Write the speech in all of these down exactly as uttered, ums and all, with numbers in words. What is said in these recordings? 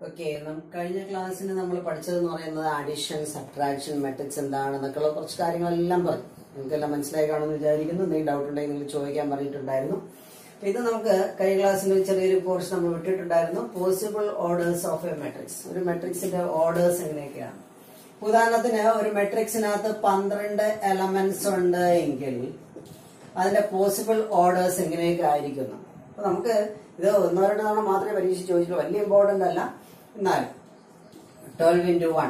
Okay, കഴിഞ്ഞ ക്ലാസ്സിന് നമ്മൾ പഠിച്ചതെന്ന് പറയുന്നത് അഡീഷൻ, സബ്ട്രാക്ഷൻ, മെട്രിക്സ് എന്താണെന്നൊക്കെയുള്ള കുറച്ച് കാര്യങ്ങളെല്ലാം പറഞ്ഞു. നിങ്ങൾക്കെല്ലാം മനസ്സിലായി കാണുമെന്ന് വിചാരിക്കുന്നു. എന്തെങ്കിലും ഡൗട്ട് ഉണ്ടെങ്കിൽ നിങ്ങൾ ചോദിക്കാൻ പറഞ്ഞിട്ടുണ്ടായിരുന്നു. അപ്പൊ ഇത് നമുക്ക് കഴിഞ്ഞ ക്ലാസ്സിൽ ചെറിയൊരു കോഴ്സ് നമ്മൾ വിട്ടിട്ടുണ്ടായിരുന്നു. Possible orders of a matrix. ഒരു മെട്രിക്സിന്റെ ഓർഡേഴ്സ് എങ്ങനെയൊക്കെയാണ്? ഉദാഹരണത്തിന് ഒരു മെട്രിക്സിനകത്ത് പന്ത്രണ്ട് എലമെന്റ്സ് ഉണ്ട് എങ്കിൽ അതിന്റെ പോസിബിൾ ഓർഡേഴ്സ് എങ്ങനെയൊക്കെ ആയിരിക്കുന്നു. അപ്പൊ നമുക്ക് ഇത് ഒന്നോ രണ്ടോ തവണ മാത്രമേ പരീക്ഷ ചോദിച്ചുള്ളൂ, വലിയ ഇമ്പോർട്ടന്റ് അല്ല. എന്നാലും twelve into one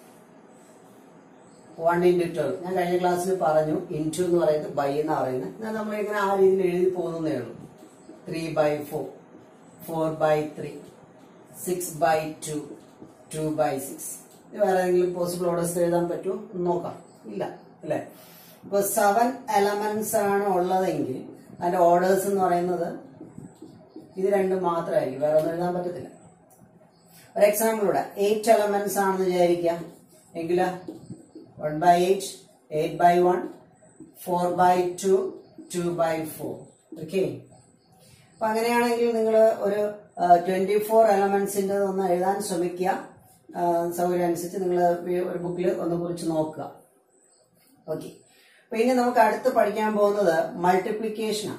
one into twelve ഞാൻ കഴിഞ്ഞ ക്ലാസ്സിൽ പറഞ്ഞു. ഇൻറ്റു എന്ന് പറയുന്നത് ബൈ എന്നാ പറയുന്നത്. എന്നാൽ നമ്മളിങ്ങനെ ആ രീതിയിൽ എഴുതി പോകുന്നതേ ഉള്ളൂ. Three by four, four by three, six by two, two by six. വേറെ ഏതെങ്കിലും പോസിബിൾ ഓർഡേഴ്സ് എഴുതാൻ പറ്റുമോ നോക്കാം. ഇല്ല അല്ലെ? ഇപ്പൊ സെവൻ എലമെന്റ്സ് ആണ് ഉള്ളതെങ്കിൽ അതിന്റെ ഓർഡേഴ്സ് എന്ന് പറയുന്നത് ഇത് രണ്ടും മാത്രമായിരിക്കും, വേറെ ഒന്നും എഴുതാൻ പറ്റത്തില്ല. ഒരു എക്സാമ്പിൾ ഇവിടെ എയ്റ്റ് എലമെന്റ്സ് ആണെന്ന് വിചാരിക്കാം. എങ്കില് one by eight, eight by one, four by two, two by four. Okay, അപ്പൊ അങ്ങനെയാണെങ്കിൽ നിങ്ങൾ ഒരു ട്വന്റി ഫോർ എലമെന്റ്സിന്റെ ഒന്ന് എഴുതാൻ ശ്രമിക്കുക. സൗകര്യം അനുസരിച്ച് നിങ്ങൾ ഒരു ബുക്കിൽ ഒന്ന് കുറിച്ച് നോക്കുക. ഓക്കെ, അപ്പൊ ഇനി നമുക്ക് അടുത്ത് പഠിക്കാൻ പോകുന്നത് മൾട്ടിപ്ലിക്കേഷനാണ്.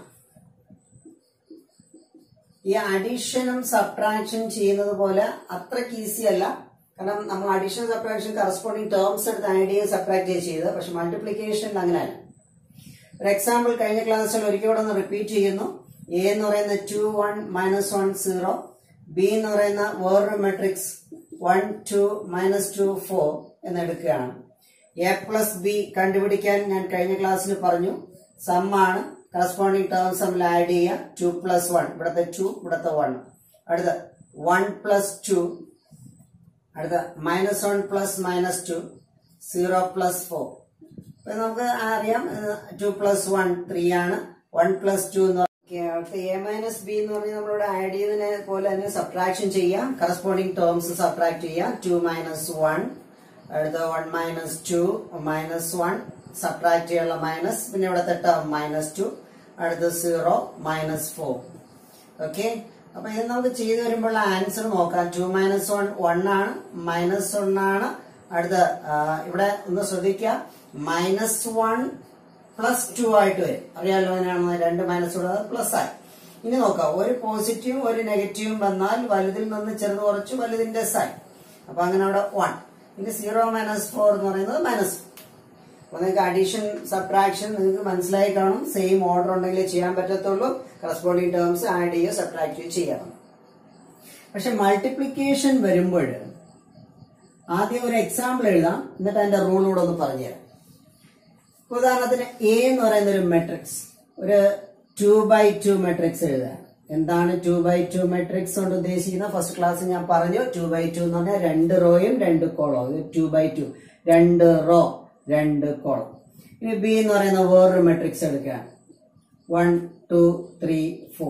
ഈ അഡീഷനും സബ്ട്രാക്ഷൻ ചെയ്യുന്നത് പോലെ അത്രയ്ക്ക് ഈസി അല്ല. കാരണം നമ്മൾ അഡീഷൻ സബ്ട്രാക്ഷൻ കറസ്പോണ്ടിങ് ടേംസ് എടുത്ത് ആഡ് ചെയ്യുക, സബ്ട്രാക്ട് ചെയ്യുക ചെയ്ത്. പക്ഷെ മൾട്ടിപ്ലിക്കേഷൻ അങ്ങനെയല്ല. ഒരു എക്സാമ്പിൾ കഴിഞ്ഞ ക്ലാസ്സിൽ ഒരിക്കൽ കൂടെ ഒന്ന് റിപ്പീറ്റ് ചെയ്യുന്നു. എ എന്ന് പറയുന്ന two one minus one zero, B എന്ന് പറയുന്ന വേറൊരു matrix one two minus two four എന്നെടുക്കുകയാണ്. എ പ്ലസ് ബി കണ്ടുപിടിക്കാൻ ഞാൻ കഴിഞ്ഞ ക്ലാസ്സിൽ പറഞ്ഞു. സം ആണ്, കറസ്പോണ്ടിങ് ടേംസ് തമ്മിൽ ആഡ് ചെയ്യുക. ടു പ്ലസ് വൺ, ഇവിടത്തെ ടു, ഇവിടത്തെ വൺ. അടുത്ത വൺ പ്ലസ് ടു, അടുത്ത minus one plus minus two, zero plus four. അപ്പൊ നമുക്ക് അറിയാം ടു പ്ലസ് വൺ ത്രീ ആണ്. വൺ പ്ലസ് ടു എന്ന് എ മൈനസ് ബി എന്ന് പറഞ്ഞാൽ നമ്മളിവിടെ ആഡ് ചെയ്തതിനെ പോലെ തന്നെ സബ്ട്രാക്ഷൻ ചെയ്യാം. കറസ്പോണ്ടിങ് ടേംസ് സബ്ട്രാക്ട് ചെയ്യാം. ടു മൈനസ് വൺ, അടുത്ത one minus two, minus one, subtract ചെയ്യാനുള്ള മൈനസ്, പിന്നെ ഇവിടത്തെ ടേം മൈനസ് ടു, അടുത്ത സീറോ, മൈനസ് ഫോർ. ഓക്കെ, അപ്പൊ ഇത് നമുക്ക് ചെയ്തു വരുമ്പോൾ ആൻസർ നോക്കാം. ടു മൈനസ് വൺ വൺ ആണ്, മൈനസ് വൺ ആണ്. അടുത്ത ഇവിടെ ഒന്ന് ശ്രദ്ധിക്കുക, മൈനസ് വൺ പ്ലസ് ടു ആയിട്ട് വരും. അറിയാലോ അതിനാണ് രണ്ട് മൈനസ് കൂടെ പ്ലസ് ആയി. ഇനി നോക്കാം, ഒരു പോസിറ്റീവും ഒരു നെഗറ്റീവും വന്നാൽ വലുതിൽ നിന്ന് ചെറുത് കുറച്ച് വലുതിന്റെ സൈൻ. അപ്പൊ അങ്ങനെ അവിടെ വൺ. ഇനി സീറോ മൈനസ് ഫോർ എന്ന് പറയുന്നത് മൈനസ്. അപ്പൊ നിങ്ങൾക്ക് അഡീഷൻ സബ്ട്രാക്ഷൻ നിങ്ങൾക്ക് മനസ്സിലായി കാണും. സെയിം ഓർഡർ ഉണ്ടെങ്കിലേ ചെയ്യാൻ പറ്റത്തുള്ളൂ. കറസ്പോണ്ടിങ് ടേംസ് ആഡ് ചെയ്യുകയോ സബ്ട്രാക്ട് ചെയ്യുകയോ ചെയ്യാം. പക്ഷെ മൾട്ടിപ്ലിക്കേഷൻ വരുമ്പോൾ ആദ്യം ഒരു എക്സാമ്പിൾ എഴുതാം, എന്നിട്ട് അതിന്റെ റൂൾ കൂടെ ഒന്ന് പറഞ്ഞുതരാം. ഉദാഹരണത്തിന് എ എന്ന് പറയുന്ന ഒരു മെട്രിക്സ്, ഒരു ടു ബൈ ടു മെട്രിക്സ് എഴുതുക. എന്താണ് ടു ബൈ ടു മെട്രിക്സ് കൊണ്ട് ഉദ്ദേശിക്കുന്നത്? ഫസ്റ്റ് ക്ലാസ് ഞാൻ പറഞ്ഞു. ടു ബൈ ടു എന്ന് പറഞ്ഞാൽ രണ്ട് റോയും രണ്ട് കോളവും. ടു ബൈ ടു, രണ്ട് റോ രണ്ട് കോളം. ഇനി ബി എന്ന് പറയുന്ന വേറൊരു മെട്രിക്സ് എടുക്കുക. One two three four.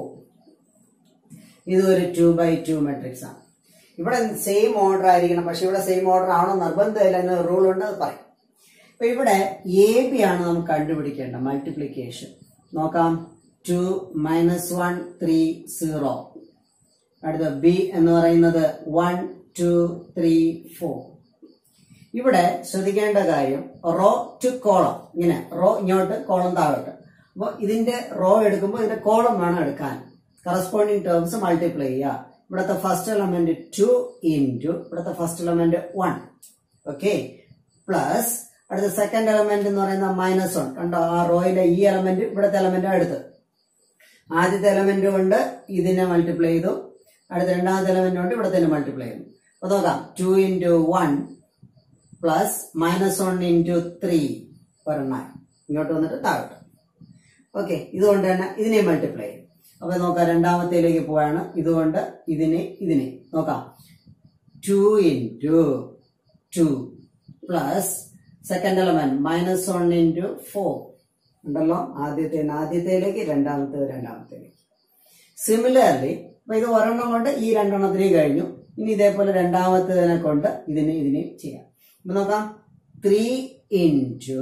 ഇത് ഒരു ടു ബൈ ടു മെട്രിക്സ് ആണ്. ഇവിടെ സെയിം ഓർഡർ ആയിരിക്കണം, പക്ഷെ ഇവിടെ സെയിം ഓർഡർ ആവണം നിർബന്ധമില്ല. എന്ന റൂൾ ഉണ്ട്, അത് പറയും. അപ്പൊ ഇവിടെ എ ബി ആണ് നമുക്ക് കണ്ടുപിടിക്കേണ്ട മൾട്ടിപ്ലിക്കേഷൻ. നോക്കാം, two minus one three zero. അടുത്ത ബി എന്ന് പറയുന്നത് വൺ ടു ത്രീ ഫോർ. ഇവിടെ ശ്രദ്ധിക്കേണ്ട കാര്യം റോ ടു കോളം. ഇങ്ങനെ റോ ഇങ്ങോട്ട്, കോളം താഴോട്ട്. അപ്പൊ ഇതിന്റെ റോ എടുക്കുമ്പോൾ ഇതിന്റെ കോളം വേണം എടുക്കാൻ. കറസ്പോണ്ടിങ് ടേംസ് മൾട്ടിപ്ലൈ ചെയ്യുക. ഇവിടുത്തെ ഫസ്റ്റ് എലമെന്റ് ടു ഇൻറ്റു ഇവിടുത്തെ first element one. Okay, plus അടുത്ത സെക്കൻഡ് എലമെന്റ് എന്ന് പറയുന്ന മൈനസ് വൺ. കണ്ടോ, ആ റോയിലെ ഈ എലമെന്റ് ഇവിടുത്തെ എലമെന്റ് അടുത്ത്. ആദ്യത്തെ എലമെന്റ് കൊണ്ട് ഇതിനെ മൾട്ടിപ്ലൈ ചെയ്തു. അടുത്ത രണ്ടാമത്തെ എലമെന്റ് കൊണ്ട് ഇവിടെ തന്നെ മൾട്ടിപ്ലൈ ചെയ്തു. അപ്പൊ നോക്കാം, two into one plus minus one into three ഒരെണ്ണം ഇങ്ങോട്ട് വന്നിട്ട് താഴോട്ട്. ഓക്കെ, ഇതുകൊണ്ട് തന്നെ ഇതിനെ മൾട്ടിപ്ലൈ ചെയ്യും. അപ്പൊ നോക്കാം, രണ്ടാമത്തേലേക്ക് പോവാണ്. ഇതുകൊണ്ട് ഇതിനെ ഇതിനെ നോക്കാം, two into two plus second element minus one into four. ഉണ്ടല്ലോ, ആദ്യത്തെ ആദ്യത്തേലേക്ക്, രണ്ടാമത്തെ രണ്ടാമത്തേലേക്ക്. സിമിലർലി അപ്പൊ ഇത് ഒരെണ്ണം കൊണ്ട് ഈ രണ്ടെണ്ണത്തിലേക്ക് കഴിഞ്ഞു. ഇനി ഇതേപോലെ രണ്ടാമത്തേതിനെ കൊണ്ട് ഇതിനെ ഇതിനെ ചെയ്യാം. അപ്പൊ നോക്കാം, three into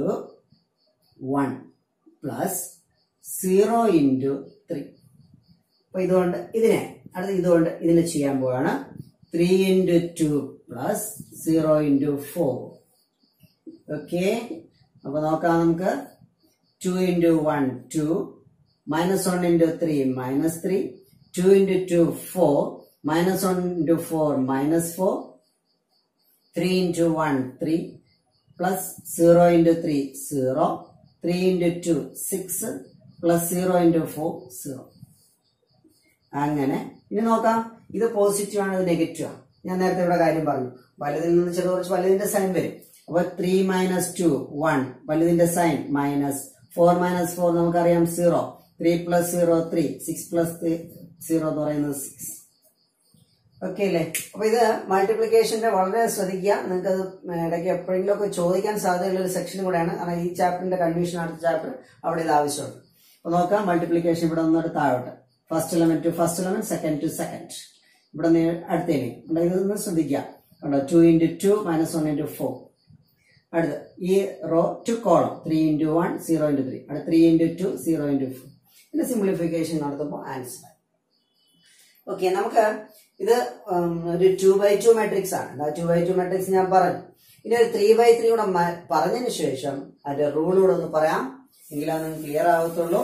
one plus zero into three. അപ്പൊ ഇതുകൊണ്ട് ഇതിനെ അടുത്ത് ഇതുകൊണ്ട് ഇതിനെ ചെയ്യാൻ പോവാണ്. three into two plus zero into four. Okay. അപ്പോൾ നോക്കാം നമുക്ക് two into one, two. Minus one into three, minus three. two into two, four. Minus one into four, minus four. three into one, three. Plus zero into three, zero. three into two, six. Plus zero into four, zero. അങ്ങനെ ഇനി നോക്കാം. ഇത് positive ആണ്, ഇത് negative ആണ്. ഞാൻ നേരത്തെ ഇവിടെ കാര്യം പറഞ്ഞു. വലുതിൽ നിന്ന് ചെറിയ കുറച്ച് വലുതിന്റെ സൈൻ വരും. അപ്പൊ ത്രീ മൈനസ് ടു വൺ, വലുതിന്റെ sign minus four minus four നമുക്കറിയാം zero. Three plus zero three, six plus zero എന്ന് പറയുന്നത് സിക്സ്. ഓക്കെ അല്ലേ? അപ്പൊ ഇത് മൾട്ടിപ്ലിക്കേഷന്റെ വളരെ ശ്രദ്ധിക്കുക. നിങ്ങൾക്ക് അത് ഇടയ്ക്ക് എപ്പോഴെങ്കിലും ഒക്കെ ചോദിക്കാൻ സാധ്യതയുള്ള ഒരു സെക്ഷനും കൂടെയാണ്. കാരണം ഈ ചാപ്റ്ററിന്റെ കൺഫ്യൂഷൻ അടുത്ത ചാപ്റ്റർ അവിടെ ഇത് ആവശ്യമുണ്ട്. അപ്പൊ നോക്കാം മൾട്ടിപ്ലിക്കേഷൻ ഇവിടെ ഒന്നോട്ട് താഴോട്ട്. First element to first element, second to second. ഇവിടെ അടുത്തേക്ക് ഇതൊന്ന് ശ്രദ്ധിക്കുക. കണ്ടോ, two into two minus one into four. അടുത്ത് ഈ row to column three into one zero into three. അടുത്ത് three into two zero into four. ഇതിന്റെ സിംപ്ലിഫിക്കേഷൻ നടത്തുമ്പോൾ ആൻസർ. ഓക്കെ, നമുക്ക് ഇത് ഒരു ടു ബൈ ടു മാട്രിക്സ് ആണ്. ടു ബൈ ടു മാട്രിക്സ് ഞാൻ പറഞ്ഞു. ഇനി ഒരു ത്രീ ബൈ ത്രീ കൂടെ പറഞ്ഞതിന് ശേഷം അതിന്റെ റൂൾ കൂടെ ഒന്ന് പറയാം, എങ്കിലാണ് നിങ്ങൾക്ക് ക്ലിയർ ആവത്തുള്ളൂ.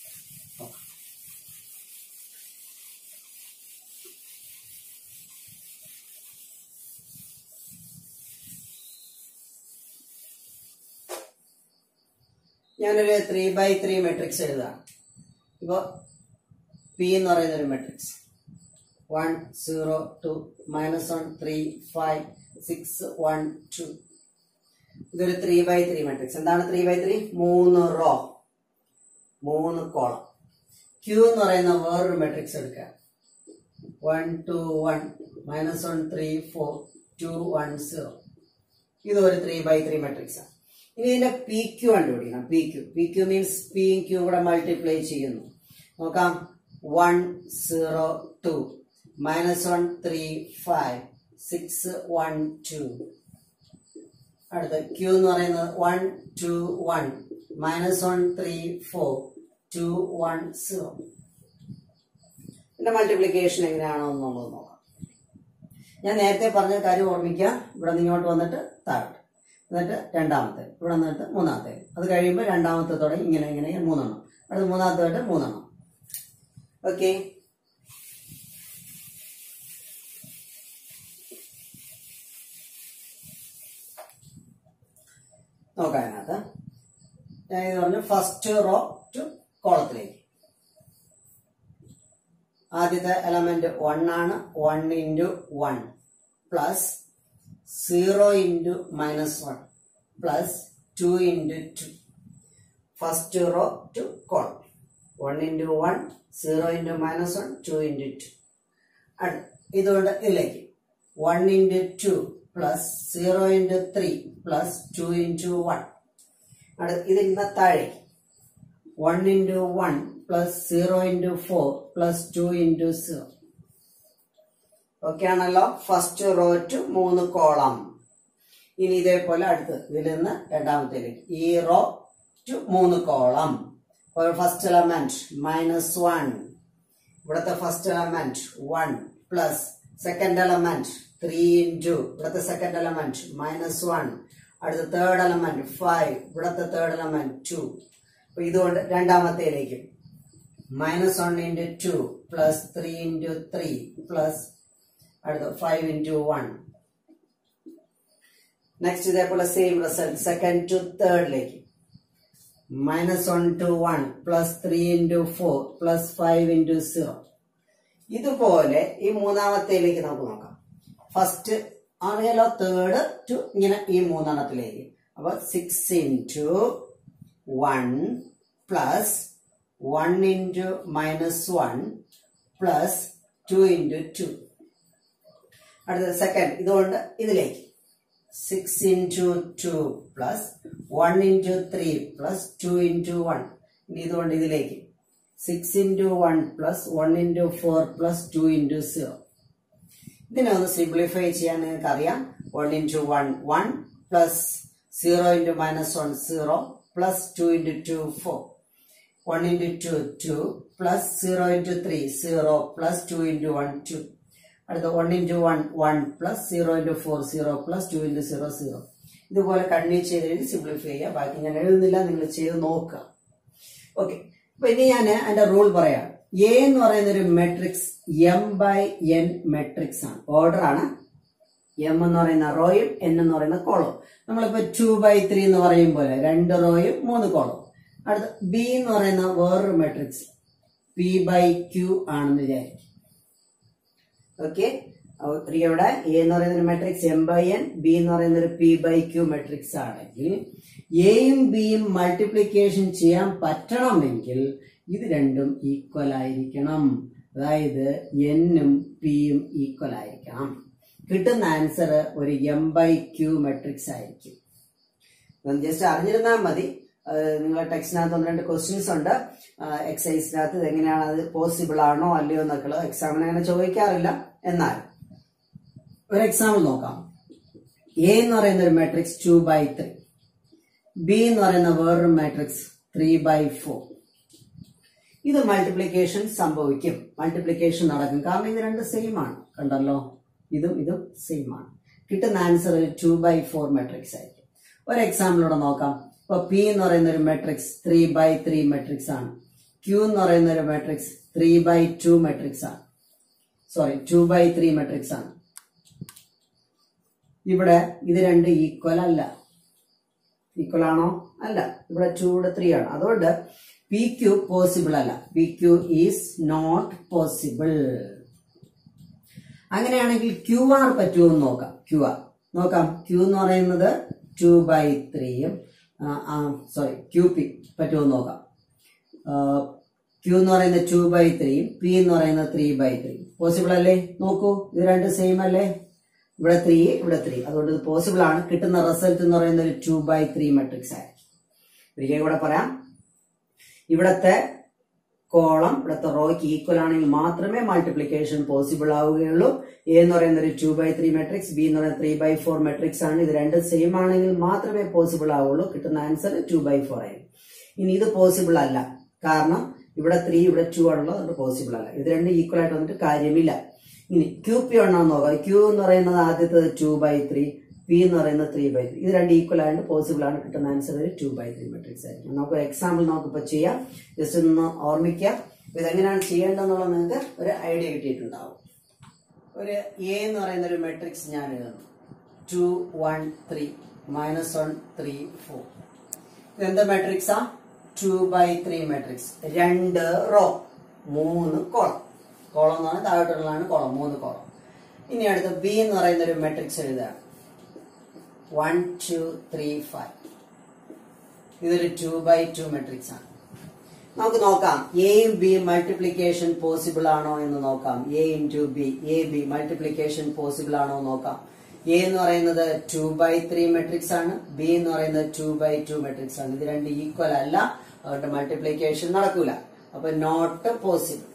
ഞാനൊരു ത്രീ ബൈ ത്രീ മെട്രിക്സ് എഴുതാം. ഇപ്പൊ പി എന്ന് പറയുന്ന ഒരു matrix one zero two minus one three five six one two. ഇതൊരു ത്രീ ബൈ ത്രീ മെട്രിക്സ്. എന്താണ് ത്രീ ബൈ ത്രീ? മൂന്ന് റോ, മൂന്ന് കോളം. ക്യൂ എന്ന് പറയുന്ന വേറൊരു മെട്രിക്സ് എടുക്കുക. One two one minus one three four two one zero. ഇതൊരു three by three matrix ആണ്. ഇനി ഇതിന്റെ പി ക്യൂ കണ്ടുപിടിക്കണം. P Q P Q means P Q കൂടെ മൾട്ടിപ്ലൈ ചെയ്യുന്നു. നോക്കാം. One zero two minus one three five six one two. അടുത്ത Q എന്ന് പറയുന്നത് one two one minus one three four two one zero. ഇതിന്റെ multiplication എങ്ങനെയാണോ എന്നുള്ളത് നോക്കാം. ഞാൻ നേരത്തെ പറഞ്ഞ കാര്യം ഓർമ്മിക്കുക. ഇവിടെ നിന്ന് ഇങ്ങോട്ട് വന്നിട്ട് താഴോട്ട്, എന്നിട്ട് രണ്ടാമത്തെ, ഇവിടെ വന്നിട്ട് മൂന്നാമത്തെ. അത് കഴിയുമ്പോൾ രണ്ടാമത്തെ തുടങ്ങി ഇങ്ങനെ ഇങ്ങനെ മൂന്നെണ്ണം. അടുത്ത് മൂന്നാമത്തെ മൂന്നെണ്ണം. ഓക്കെ, നോക്കാം. അതിനകത്ത് ഞാൻ ഇത് പറഞ്ഞു ഫസ്റ്റ് റോ ടു കോളത്തിലേക്ക്. ആദ്യത്തെ എലമെന്റ് വൺ ആണ്. One into one plus zero into minus one plus two into two. First row to column one into one zero into minus one two into two. അടുത്ത് ഇതുകൊണ്ട് ഇതിലേക്ക് one into two plus zero into three plus two into one. അടുത്ത് ഇതിന് താഴേക്ക് one into one plus zero into four plus two into zero. Okay ആണല്ലോ. First row to മൂന്ന് column. ഇനി ഇതേപോലെ അടുത്ത് ഇതിൽ നിന്ന് രണ്ടാമത്തേലേക്ക് ഈ റോ ടു മൂന്ന് column. First element minus one, ഇവിടുത്തെ first element one plus second element three into ഇവിടുത്തെ സെക്കൻഡ് എലമെന്റ് മൈനസ് വൺ. അടുത്ത തേർഡ് എലമെന്റ് ഫൈവ്, ഇവിടുത്തെ തേർഡ് എലമെന്റ് ടു. അപ്പൊ ഇതുകൊണ്ട് രണ്ടാമത്തേലേക്ക് minus one into two plus three into three plus അടുത്ത five into one. Next ഇതേപോലെ same result second to തേർഡിലേക്ക് minus one two one plus three into four plus five into zero. ഇതുപോലെ ഈ മൂന്നാമത്തേലേക്ക് നമുക്ക് നോക്കാം. ഫസ്റ്റ് അറിയാലോ, തേർഡ് ടു ഇങ്ങനെ ഈ മൂന്നെണ്ണത്തിലേക്ക്. അപ്പൊ six into one plus one into minus one plus two into two. അടുത്തത് സെക്കൻഡ് ഇതുകൊണ്ട് ഇതിലേക്ക് six into two plus one into three plus two into one. ഇനി ഇതുകൊണ്ട് ഇതിലേക്ക് six into one plus one into four plus two into zero. ഇതിനെ ഒന്ന് simplify ചെയ്യാൻ നിങ്ങൾക്ക് അറിയാം. One into one one plus zero into minus one zero plus two into two four. One into two to plus zero into three zero plus two into one two. അടുത്ത one into one one plus zero into four zero plus two into zero zero. ഇതുപോലെ continue ചെയ്ത് കഴിഞ്ഞ് simplify ചെയ്യുക. ബാക്കി ഞാൻ എഴുതുന്നില്ല, നിങ്ങൾ ചെയ്ത് നോക്കുക. ഓക്കെ, അപ്പൊ ഇനി ഞാൻ അതിന്റെ റൂൾ പറയാം. എ എന്ന് പറയുന്ന ഒരു matrix M by N matrix ആണ്. ഓർഡർ ആണ്. എം എന്ന് പറയുന്ന റോയും എൻ എന്ന് പറയുന്ന കോളവും. നമ്മളിപ്പോ ടു ബൈ ത്രീ എന്ന് പറയും പോലെ രണ്ട് റോയും മൂന്ന് കോളവും. അടുത്ത ബി എന്ന് പറയുന്ന വേറൊരു മെട്രിക്സ് പി ബൈ ക്യൂ ആണെന്ന് വിചാരിക്കും. ഓക്കെ, ഇവിടെ എ എന്ന് പറയുന്ന ഒരു matrix M by N, B എന്ന് പറയുന്ന ഒരു പി ബൈ ക്യൂ മെട്രിക്സ് ആണെങ്കിൽ എയും ബിയും മൾട്ടിപ്ലിക്കേഷൻ ചെയ്യാൻ പറ്റണമെങ്കിൽ ഇത് രണ്ടും ഈക്വൽ ആയിരിക്കണം. അതായത് എന്നും പിയും ഈക്വൽ ആയിരിക്കണം. കിട്ടുന്ന ആൻസർ ഒരു എം ബൈ ക്യൂ മെട്രിക്സ് ആയിരിക്കും. ജസ്റ്റ് അറിഞ്ഞിരുന്നാൽ മതി. നിങ്ങളുടെ ടെക്സ്റ്റിനകത്ത് ഒന്ന് രണ്ട് ക്വസ്റ്റ്യൻസ് ഉണ്ട്. എക്സസൈസിനകത്ത് ഇതെങ്ങനെയാണ്, അത് പോസിബിൾ ആണോ അല്ലയോ എന്നൊക്കെ എക്സാമിന് അങ്ങനെ ചോദിക്കാറില്ല. എന്നാൽ ഒരു എക്സാമ്പിൾ നോക്കാം. എ എന്ന് പറയുന്ന ഒരു matrix two by three, B എന്ന് പറയുന്ന വേറൊരു മാട്രിക്സ് ത്രീ ബൈ ഫോർ. ഇത് മൾട്ടിപ്ലിക്കേഷൻ സംഭവിക്കും, മൾട്ടിപ്ലിക്കേഷൻ നടക്കും. കാരണം ഇത് രണ്ട് സെയിം ആണ്. കണ്ടല്ലോ, ഇതും ഇതും സെയിം ആണ്. കിട്ടുന്ന answer two by four matrix ആയിരിക്കും. ഒരു എക്സാമ്പിളൂടെ നോക്കാം. ഇപ്പൊ പി എന്ന് പറയുന്ന ഒരു matrix three by three matrix ആണ്. ക്യൂ എന്ന് പറയുന്ന ഒരു matrix three by two matrix ആണ്. Sorry, two by three matrix ആണ്. ഇവിടെ ഇത് രണ്ട് ഈക്വൽ അല്ല. ഈക്വൽ ആണോ? അല്ല. ഇവിടെ ടു ഇവിടെ ത്രീ ആണ്. അതുകൊണ്ട് പി ക്യൂ പോസിബിൾ അല്ല. P Q is not possible. അങ്ങനെയാണെങ്കിൽ ക്യൂ ആർ പറ്റുമോ എന്ന് നോക്കാം. ക്യൂ ആർ നോക്കാം. ക്യൂ എന്ന് പറയുന്നത് ടു ബൈ ത്രീയും സോറി ക്യൂ പി പറ്റുമോ നോക്കാം. ക്യൂ എന്ന് പറയുന്നത് ടു ബൈ ത്രീയും പി എന്ന് പറയുന്നത് ത്രീ ബൈ ത്രീ. പോസിബിൾ അല്ലേ? നോക്കൂ, ഇത് രണ്ട് സെയിം അല്ലേ? ഇവിടെ ത്രീ, ഇവിടെ ത്രീ. അതുകൊണ്ട് ഇത് പോസിബിൾ ആണ്. കിട്ടുന്ന റിസൾട്ട് എന്ന് പറയുന്നത് ഒരു ടു ബൈ ത്രീ മെട്രിക്സ് ആയിരിക്കും. ഒരിക്കൽ കൂടെ പറയാം. ഇവിടത്തെ കോളം ഇവിടുത്തെ റോയ്ക്ക് ഈക്വൽ ആണെങ്കിൽ മാത്രമേ മൾട്ടിപ്ലിക്കേഷൻ പോസിബിൾ ആവുകയുള്ളൂ. എ എന്ന് പറയുന്ന ഒരു two by three matrix, B എന്ന് പറയുന്നത് ത്രീ ബൈ ഫോർ മെട്രിക്സ് ആണ്. ഇത് രണ്ട് സെയിം ആണെങ്കിൽ മാത്രമേ പോസിബിൾ ആവുള്ളൂ. കിട്ടുന്ന ആൻസർ ടു ബൈ ഫോർ ആയിരിക്കും. ഇനി ഇത് പോസിബിൾ അല്ല. കാരണം ഇവിടെ ത്രീ, ഇവിടെ ടു ആണുള്ളത്. അതുകൊണ്ട് പോസിബിൾ അല്ല. ഇത് രണ്ട് ഈക്വൽ ആയിട്ട് വന്നിട്ട് കാര്യമില്ല. ഇനി ക്യൂ പി ആണോ നോക്കാം. ക്യൂ എന്ന് പറയുന്നത് ആദ്യത്തേത് ടു ബൈ ത്രീ, പി എന്ന് പറയുന്നത് ത്രീ ബൈ ത്രീ. ഇത് രണ്ട് ഈക്വൽ ആയിട്ട് പോസിബിൾ ആണ്. കിട്ടുന്ന ആൻസർ ഒരു ടു ബൈ ത്രീ മെട്രിക്സ് ആയിരിക്കും. നമുക്ക് എക്സാമ്പിൾ നമുക്കിപ്പോ ചെയ്യാം. ജസ്റ്റ് ഒന്ന് ഓർമ്മിക്കുക. ഇതെങ്ങനെയാണ് ചെയ്യേണ്ടതെന്നുള്ള നിങ്ങൾക്ക് ഒരു ഐഡിയ കിട്ടിയിട്ടുണ്ടാവും. ഒരു എ എന്ന് പറയുന്ന ഒരു മെട്രിക്സ് ഞാൻ എഴുതുന്നു. Two one three minus one three four. ഇതെന്താ മെട്രിക്സാ? Two by three matrix. രണ്ട് റോ, മൂന്ന് കോളം. കോളം എന്ന് പറഞ്ഞാൽ താഴോട്ടുള്ളതാണ് കോളം, മൂന്ന് കോളം. ഇനി അടുത്ത ബി എന്ന് പറയുന്ന ഒരു മെട്രിക്സ് എഴുതുകയാണ്. One two three five. ഇതൊരു ടു ബൈ ടു മെട്രിക്സ് ആണ്. നമുക്ക് നോക്കാം എയും ബിയും മൾട്ടിപ്ലിക്കേഷൻ പോസിബിൾ ആണോ എന്ന് നോക്കാം. A into B, A B multiplication possible ആണോ എന്ന് നോക്കാം. എ എന്ന് പറയുന്നത് ടു ബൈ ത്രീ മെട്രിക്സ് ആണ്. ബി എന്ന് പറയുന്നത് ടു ബൈ ടു മെട്രിക്സ് ആണ്. ഇത് രണ്ട് ഈക്വൽ അല്ല. അതുകൊണ്ട് മൾട്ടിപ്ലിക്കേഷൻ നടക്കൂല. അപ്പൊ നോട്ട് പോസിബിൾ.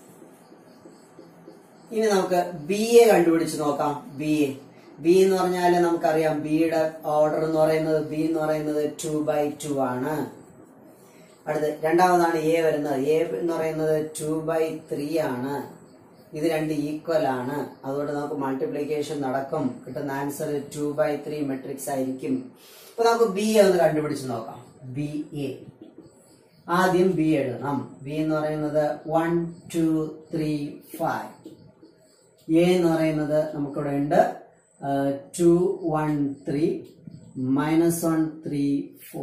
ഇനി നമുക്ക് ബി എ കണ്ടുപിടിച്ച് നോക്കാം. ബി എ ബി എന്ന് പറഞ്ഞാൽ നമുക്കറിയാം ബിയുടെ ഓർഡർ എന്ന് പറയുന്നത് ബി എന്ന് പറയുന്നത് ടു ബൈ ടു ആണ്. അടുത്ത് രണ്ടാമതാണ് എ വരുന്നത്. എ എന്ന് പറയുന്നത് ടു ബൈ ത്രീ ആണ്. ഇത് രണ്ട് ഈക്വൽ ആണ്. അതുകൊണ്ട് നമുക്ക് മൾട്ടിപ്ലിക്കേഷൻ നടക്കും. കിട്ടുന്ന answer two by three matrix ആയിരിക്കും. അപ്പൊ നമുക്ക് ബി എ ഒന്ന് കണ്ടുപിടിച്ച് നോക്കാം. ബി എ ആദ്യം ബി എഴുതണം. ബി എന്ന് പറയുന്നത് one two three five. A എന്ന് പറയുന്നത് നമുക്കിവിടെ ഉണ്ട് two one three minus one three four.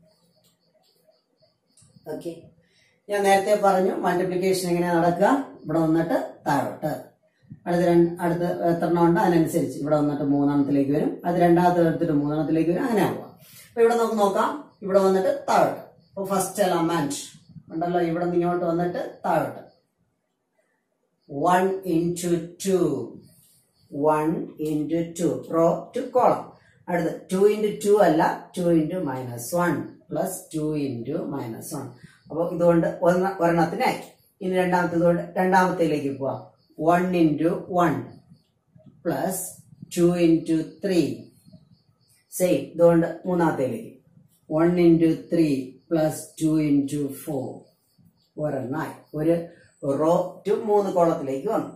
Okay, ഞാൻ നേരത്തെ പറഞ്ഞു മൾട്ടിപ്ലിക്കേഷൻ എങ്ങനെ നടക്കുക. ഇവിടെ വന്നിട്ട് താഴോട്ട്. അടുത്ത രണ്ട് അടുത്ത എത്രണ്ണം ഉണ്ട് അതിനനുസരിച്ച് ഇവിടെ വന്നിട്ട് മൂന്നെണ്ണത്തിലേക്ക് വരും. അത് രണ്ടാമത്തെ എടുത്തിട്ട് മൂന്നെണ്ണത്തിലേക്ക് വരും. അങ്ങനെ ആവുക. അപ്പൊ ഇവിടെ നമുക്ക് നോക്കാം. ഇവിടെ വന്നിട്ട് താഴോട്ട്. അപ്പൊ ഫസ്റ്റ് എലമെന്റ് ഉണ്ടല്ലോ, ഇവിടെ നിന്ന് ഇങ്ങോട്ട് വന്നിട്ട് താഴോട്ട്. One into two, one into two, row to column. അടുത്ത് ടു ഇൻറ്റു ടു അല്ല, two into minus one plus two into minus one. അപ്പൊ ഇതുകൊണ്ട് ഒരെണ്ണത്തിനായി. ഇനി രണ്ടാമത്തേതുകൊണ്ട് രണ്ടാമത്തേലേക്ക് പോവാം. One into one plus two into three. Same. ഇതുകൊണ്ട് മൂന്നാമത്തേലേക്ക് one into three plus two into four. ഒരെണ്ണായി. ഒരു റോ ടു മൂന്ന് കോളത്തിലേക്ക് വന്നു.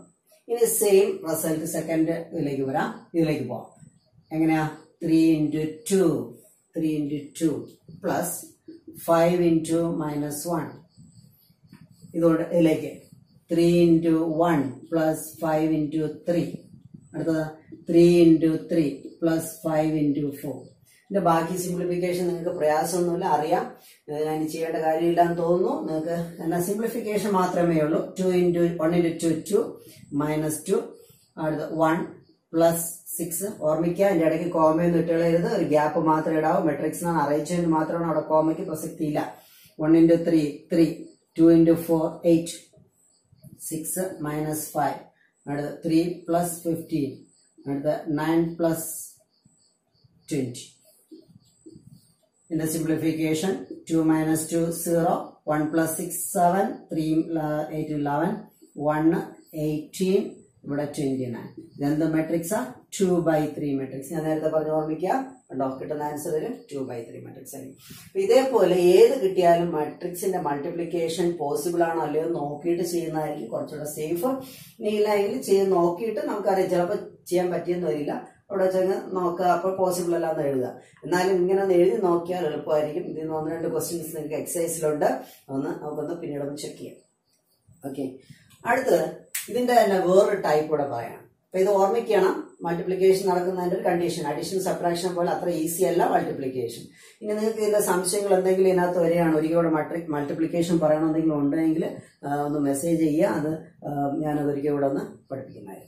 ഇനി സെയിം റിസൾട്ട് സെക്കൻഡ് ഇതിലേക്ക് വരാം. ഇതിലേക്ക് പോവാം. എങ്ങനെയാ? Three into two three into two plus five into minus one. ഇതുകൊണ്ട് ഇതിലേക്ക് three into one plus five into three. അടുത്തത് three into three plus five into four. ഇതിന്റെ ബാക്കി സിംപ്ലിഫിക്കേഷൻ നിങ്ങൾക്ക് പ്രയാസമൊന്നുമില്ല, അറിയാം. ഞാൻ ചെയ്യേണ്ട കാര്യമില്ലാന്ന് തോന്നുന്നു. നിങ്ങൾക്ക് എന്നാ സിംപ്ലിഫിക്കേഷൻ മാത്രമേ ഉള്ളൂ. Two into one into two two minus two. അടുത്ത് വൺ പ്ലസ് സിക്സ്. ഓർമ്മിക്കുക, അതിന്റെ ഇടയ്ക്ക് കോമയൊന്നും ഇട്ടുകളയരുത്, ഒരു ഗ്യാപ്പ് മാത്രമേ ഇടാവൂ. മെട്രിക്സിനാണ് അറേഞ്ച് മാത്രമാണ്, അവിടെ കോമയ്ക്ക് പ്രസക്തി ഇല്ല. One into three three. Two into four eight. Six minus five. അടുത്ത് ത്രീ പ്ലസ് ഫിഫ്റ്റീൻ. അടുത്ത് nine plus twenty. In the simplification, two minus two, zero, one plus six, seven, three, uh, eight, eleven, one, eighteen, twenty-nine. Then the matrix are two by three matrix. ഞാൻ നേരത്തെ പറഞ്ഞു ഓർമ്മിക്കുക, കണ്ടോ കിട്ടുന്ന answer ഒരു two by three matrix ആയിരിക്കും. ഇതേപോലെ ഏത് കിട്ടിയാലും മാട്രിക്സിന്റെ മൾട്ടിപ്ലിക്കേഷൻ പോസിബിൾ ആണോ അല്ലയോ നോക്കിയിട്ട് ചെയ്യുന്നതായിരിക്കും കുറച്ചുകൂടെ സേഫ്. ഇല്ലെങ്കിൽ ചെയ്ത് നോക്കിയിട്ട് നമുക്കറിയാം ചിലപ്പോൾ ചെയ്യാൻ പറ്റിയെന്ന് വരില്ല, അവിടെ വെച്ചങ്ങ് നോക്കുക, അപ്പോൾ പോസിബിൾ അല്ലാന്ന് എഴുതുക. എന്നാലും ഇങ്ങനെ ഒന്ന് എഴുതി നോക്കിയാൽ എളുപ്പമായിരിക്കും. ഇതിൽ നിന്ന് ഒന്ന് രണ്ട് ക്വസ്റ്റ്യൻസ് നിങ്ങൾക്ക് എക്സസൈസിലുണ്ട്, ഒന്ന് നമുക്കൊന്ന് പിന്നീട് ഒന്ന് ചെക്ക് ചെയ്യാം. ഓക്കെ, അടുത്തത് ഇതിന്റെ തന്നെ വേറൊരു ടൈപ്പ് കൂടെ പറയാം. അപ്പൊ ഇത് ഓർമ്മിക്കണം, മൾട്ടിപ്ലിക്കേഷൻ നടക്കുന്നതിന്റെ ഒരു കണ്ടീഷൻ. അഡീഷൻ സബ്ട്രാക്ഷൻ പോലെ അത്ര ഈസി അല്ല മൾട്ടിപ്ലിക്കേഷൻ. ഇനി നിങ്ങൾക്ക് ഇതിന്റെ സംശയങ്ങൾ എന്തെങ്കിലും ഇതിനകത്ത് വരികയാണ്, ഒരിക്കലും മൾട്ടി മൾട്ടിപ്ലിക്കേഷൻ പറയണമെന്തെങ്കിലും ഉണ്ടെങ്കിൽ ഒന്ന് മെസ്സേജ് ചെയ്യുക, അത് ഞാനത് ഒരിക്കൽ കൂടെ ഒന്ന് പഠിപ്പിക്കുന്നതായിരിക്കും.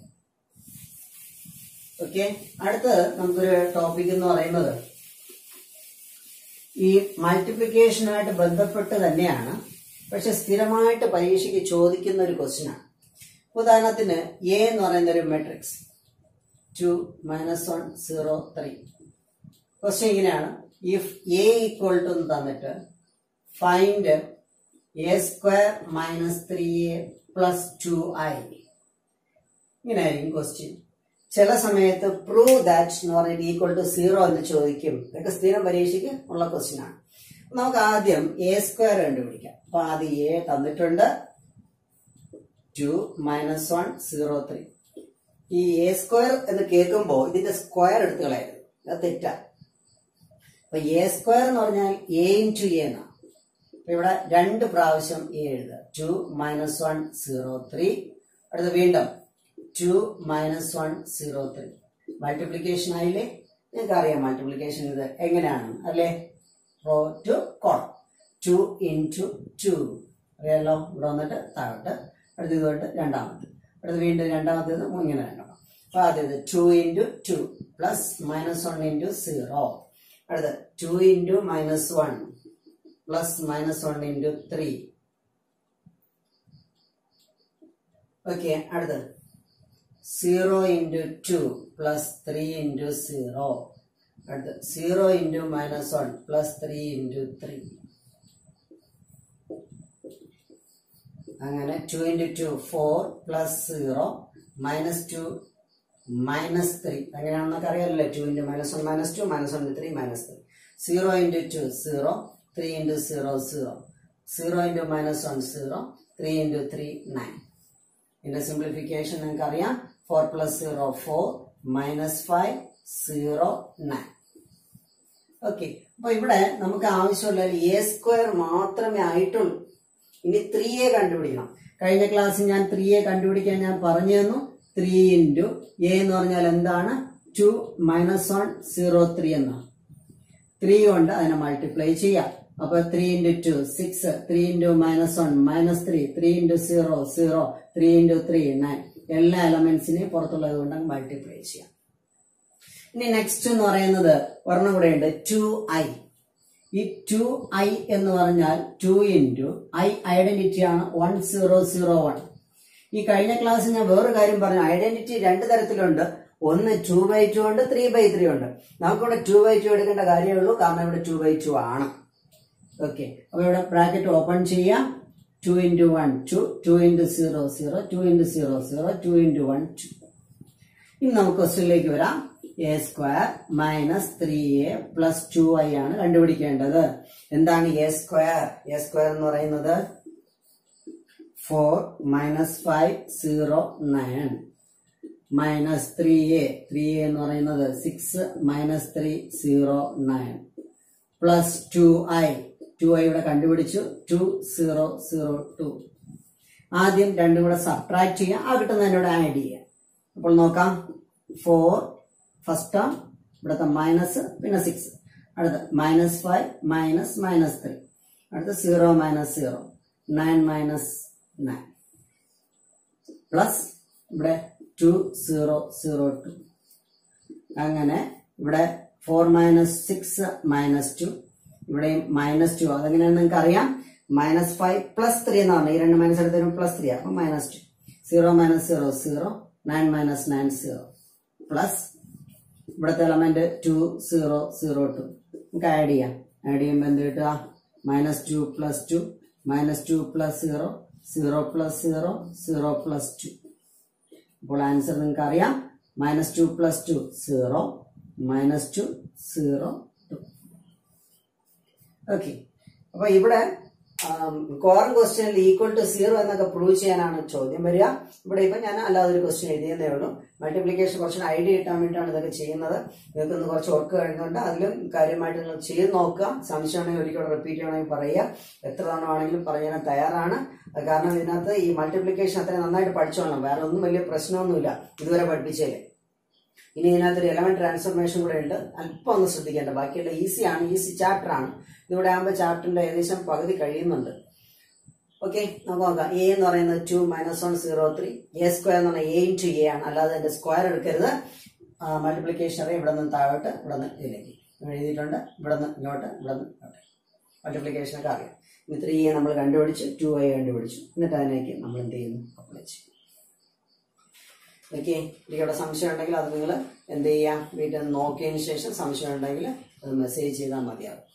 ഓക്കെ, അടുത്ത് നമുക്കൊരു ടോപ്പിക് എന്ന് പറയുന്നത് ഈ മൾട്ടിപ്ലിക്കേഷനുമായിട്ട് ബന്ധപ്പെട്ട് തന്നെയാണ്, പക്ഷെ സ്ഥിരമായിട്ട് പരീക്ഷയ്ക്ക് ചോദിക്കുന്ന ഒരു ക്വസ്റ്റ്യൻ ആണ്. ഉദാഹരണത്തിന് എ എന്ന് പറയുന്ന ഒരു matrix two minus one zero three. Question ഇങ്ങനെയാണ്, ഇഫ് എ ഈക്വൽ ടു തന്നിട്ട് find A square minus three A plus two I. ഇങ്ങനെയായിരിക്കും ക്വസ്റ്റ്യൻ. ചില സമയത്ത് പ്രൂവ് ദാറ്റ് എന്ന് പറഞ്ഞിട്ട് ഈക്വൽ ടു സീറോ എന്ന് ചോദിക്കും. ഇതൊക്കെ സ്ഥിരം പരീക്ഷയ്ക്ക് ഉള്ള ക്വസ്റ്റ്യൻ ആണ്. നമുക്ക് ആദ്യം എ സ്ക്വയർ കണ്ടുപിടിക്കാം. അപ്പൊ ആദ്യം എ തന്നിട്ടുണ്ട് two minus one zero three. ഈ എ സ്ക്വയർ എന്ന് കേൾക്കുമ്പോൾ ഇതിന്റെ സ്ക്വയർ എടുത്ത് കളയരുത്, അത് തെറ്റാ. അപ്പൊ എ സ്ക്വയർ എന്ന് പറഞ്ഞാൽ എ ഇൻറ്റു എ എന്നാണ്. അപ്പൊ ഇവിടെ രണ്ട് പ്രാവശ്യം എ എഴുതുക. Two minus one zero three. അടുത്ത് വീണ്ടും two minus one zero three. Multiplication ആയില്ലേ? നിങ്ങൾക്ക് അറിയാം മൾട്ടിപ്ലിക്കേഷൻ ഇത് എങ്ങനെയാണ് അല്ലേ? Row to column. Two into two അറിയാലോ. ഇവിടെ വന്നിട്ട് താഴോട്ട്, അടുത്ത് ഇതുമായിട്ട് രണ്ടാമത്തെ, അടുത്ത് വീണ്ടും രണ്ടാമത്തേത് ഇങ്ങനെ രണ്ടാമത്. അപ്പൊ ആദ്യത് two into two plus minus one into zero. അടുത്ത് two into minus one plus minus one into three. Okay, അടുത്തത് zero into two plus three into zero. അടുത്ത് zero into minus one plus three into three. അങ്ങനെ two into two four plus zero minus two minus three. അങ്ങനെയാണെന്നൊക്കെ അറിയാമല്ലോ. Two into minus one minus two minus one three minus three. Zero into two zero. Three into zero zero. Zero into minus one zero. Three into three nine. ഇതിന്റെ simplification നിങ്ങൾക്ക് അറിയാം. Four plus zero four minus five zero nine. Okay, അപ്പൊ ഇവിടെ നമുക്ക് ആവശ്യമുള്ള A square മാത്രമേ ആയിട്ടുള്ളൂ. ഇനി ത്രീ എ കണ്ടുപിടിക്കണം. കഴിഞ്ഞ ക്ലാസ്സിൽ ഞാൻ ത്രീ എ കണ്ടുപിടിക്കാൻ ഞാൻ പറഞ്ഞു തന്നു. ത്രീ ഇൻറ്റു എ എന്ന് പറഞ്ഞാൽ എന്താണ്? Two minus one zero three എന്നാണ്. ത്രീ കൊണ്ട് അതിനെ മൾട്ടിപ്ലൈ ചെയ്യാം. അപ്പൊ three into two six. Three into minus one minus three. Three into zero zero. Three into three nine. എല്ലാ എലമെന്റ്സിനെയും പുറത്തുള്ളത് കൊണ്ട് മൾട്ടിപ്ലൈ ചെയ്യാം. ഇനി നെക്സ്റ്റ് എന്ന് പറയുന്നത് ഒരെണ്ണം കൂടെ ഉണ്ട്, ടു ഐ. ഈ ടു ഐ എന്ന് പറഞ്ഞാൽ ടു ഇൻറ്റു ഐ ഐഡന്റിറ്റി ആണ് വൺ സീറോ സീറോ വൺ. ഈ കഴിഞ്ഞ ക്ലാസ്സിൽ ഞാൻ വേറൊരു കാര്യം പറഞ്ഞു, ഐഡന്റിറ്റി രണ്ട് തരത്തിലുണ്ട്. ഒന്ന് ടു ബൈ ടു ഉണ്ട്, ത്രീ ബൈ ത്രീ ഉണ്ട്. നമുക്കിവിടെ ടു ബൈ ടു എടുക്കേണ്ട കാര്യമുള്ളൂ, കാരണം ഇവിടെ ടു ബൈ ടു ആണ്. ഓക്കെ, അപ്പൊ ഇവിടെ ബ്രാക്കറ്റ് ഓപ്പൺ ചെയ്യാം. Two into one two, two into zero zero, two into zero zero, two into one two. ഇനി നമുക്ക് ക്വസ്റ്റ്യനിലേക്ക് വരാം. A square minus three A plus two I ആണ് കണ്ടുപിടിക്കേണ്ടത്. എന്താണ് എ സ്ക്വയർ? എ സ്ക്വയർ എന്ന് പറയുന്നത് four minus five zero nine. Minus three A three A എന്ന് പറയുന്നത് six minus three zero nine plus two I two I ഇവിടെ കണ്ടുപിടിച്ചു to zero zero to. ആദ്യം രണ്ടും കൂടെ സബ്ട്രാക്ട് ചെയ്യാം, ആ കിട്ടുന്നതിനോട് ആഡ് ചെയ്യാം. അപ്പോൾ നോക്കാം, ഫോർ ഫസ്റ്റ് ടേം, ഇവിടുത്തെ മൈനസ്, പിന്നെ സിക്സ്, അടുത്ത minus five minus minus three, അടുത്ത zero minus zero, nine minus nine, plus ഇവിടെ ടു സീറോ സീറോ ടു. അങ്ങനെ ഇവിടെ four minus six minus two, ഇവിടെയും മൈനസ് ടു. അതെങ്ങനെയാണെന്ന് നിങ്ങൾക്ക് അറിയാം, മൈനസ് ഫൈവ് പ്ലസ് ത്രീ എന്ന് പറഞ്ഞാൽ ഈ രണ്ട് മൈനസ് എടുത്തരും പ്ലസ് ത്രീ, അപ്പൊ minus two. Zero minus zero zero, nine minus nine zero, plus ഇവിടുത്തെ element two zero zero two. നമുക്ക് ആഡ് ചെയ്യാം. ആഡ് ചെയ്യുമ്പോൾ എന്ത് കിട്ടുക, minus two plus two, minus two plus zero, zero plus zero, zero plus two. അപ്പോൾ answer നിങ്ങൾക്ക് അറിയാം, minus two plus two zero, minus two zero two. Okay, അപ്പൊ ഇവിടെ കോറൻ ക്വസ്റ്റ്യനിൽ ഈക്വൽ ടു സീറോ എന്നൊക്കെ പ്രൂവ് ചെയ്യാനാണ് ചോദ്യം വരിക. ഇവിടെ ഇപ്പൊ ഞാൻ അല്ലാതെ ഒരു ക്വസ്റ്റ്യൻ എഴുതിയതേ ഉള്ളൂ. മൾട്ടിപ്ലിക്കേഷൻ കുറച്ച് ഐഡിയ കിട്ടാൻ വേണ്ടിയിട്ടാണ് ഇതൊക്കെ ചെയ്യുന്നത്. നിങ്ങൾക്ക് ഒന്ന് കുറച്ച് വർക്ക് കഴിഞ്ഞുകൊണ്ട് അതിലും കാര്യമായിട്ട് നിങ്ങൾ ചെയ്ത് നോക്കുക. സംശയമാണെങ്കിൽ ഒരിക്കലും റിപ്പീറ്റ് ചെയ്യണമെങ്കിൽ പറയുക. എത്ര തവണ ആണെങ്കിലും പറയാൻ തയ്യാറാണ്. കാരണം ഇതിനകത്ത് ഈ മൾട്ടിപ്ലിക്കേഷൻ അത്രയും നന്നായിട്ട് പഠിച്ചോളണം. വേറെ ഒന്നും വലിയ പ്രശ്നമൊന്നുമില്ല ഇതുവരെ പഠിപ്പിച്ചേലേ. ഇനി ഇതിനകത്തൊരു എലമെന്റ് ട്രാൻസ്ഫോർമേഷൻ കൂടെ ഉണ്ട്, അല്പം ഒന്ന് ശ്രദ്ധിക്കേണ്ട. ബാക്കിയുള്ള ഈസിയാണ്, ഈസി ചാപ്റ്റർ ആണ്. ഇതിവിടെ ആകുമ്പോൾ ചാപ്റ്ററിന്റെ ഏകദേശം പകുതി കഴിയുന്നുണ്ട്. ഓക്കെ, നമുക്ക് നോക്കാം. എ എന്ന് പറയുന്നത് two minus one zero three, A square എന്ന് പറഞ്ഞാൽ എ ഇൻറ്റു എ ആണ്, അല്ലാതെ എന്റെ സ്ക്വയർ എടുക്കരുത്. മൾട്ടിപ്ലിക്കേഷൻ അറിയാം, ഇവിടെ നിന്ന് താഴോട്ട്, ഇവിടെ നിന്ന് ഇതിലേക്ക് എഴുതിയിട്ടുണ്ട്, ഇവിടെ നിന്ന് ഇങ്ങോട്ട്, ഇവിടെ നിന്ന് ഇങ്ങോട്ട്. മൾട്ടിപ്ലിക്കേഷൻ ഒക്കെ അറിയാം. ഇനി ത്രീ എ നമ്മൾ കണ്ടുപിടിച്ചു, ടു ഐ കണ്ടുപിടിച്ചു. എന്നിട്ട് അതിലേക്ക് നമ്മൾ എന്ത് ചെയ്യുന്നു, അപ്ലൈ ചെയ്യും. ഓക്കെ, ഇവിടെ സംശയം ഉണ്ടെങ്കിൽ അത് നിങ്ങൾ എന്ത് ചെയ്യാം, വീട്ടിൽ നിന്ന് നോക്കിയതിന് ശേഷം സംശയം ഉണ്ടെങ്കിൽ അത് മെസ്സേജ് ചെയ്താൽ മതിയാവും.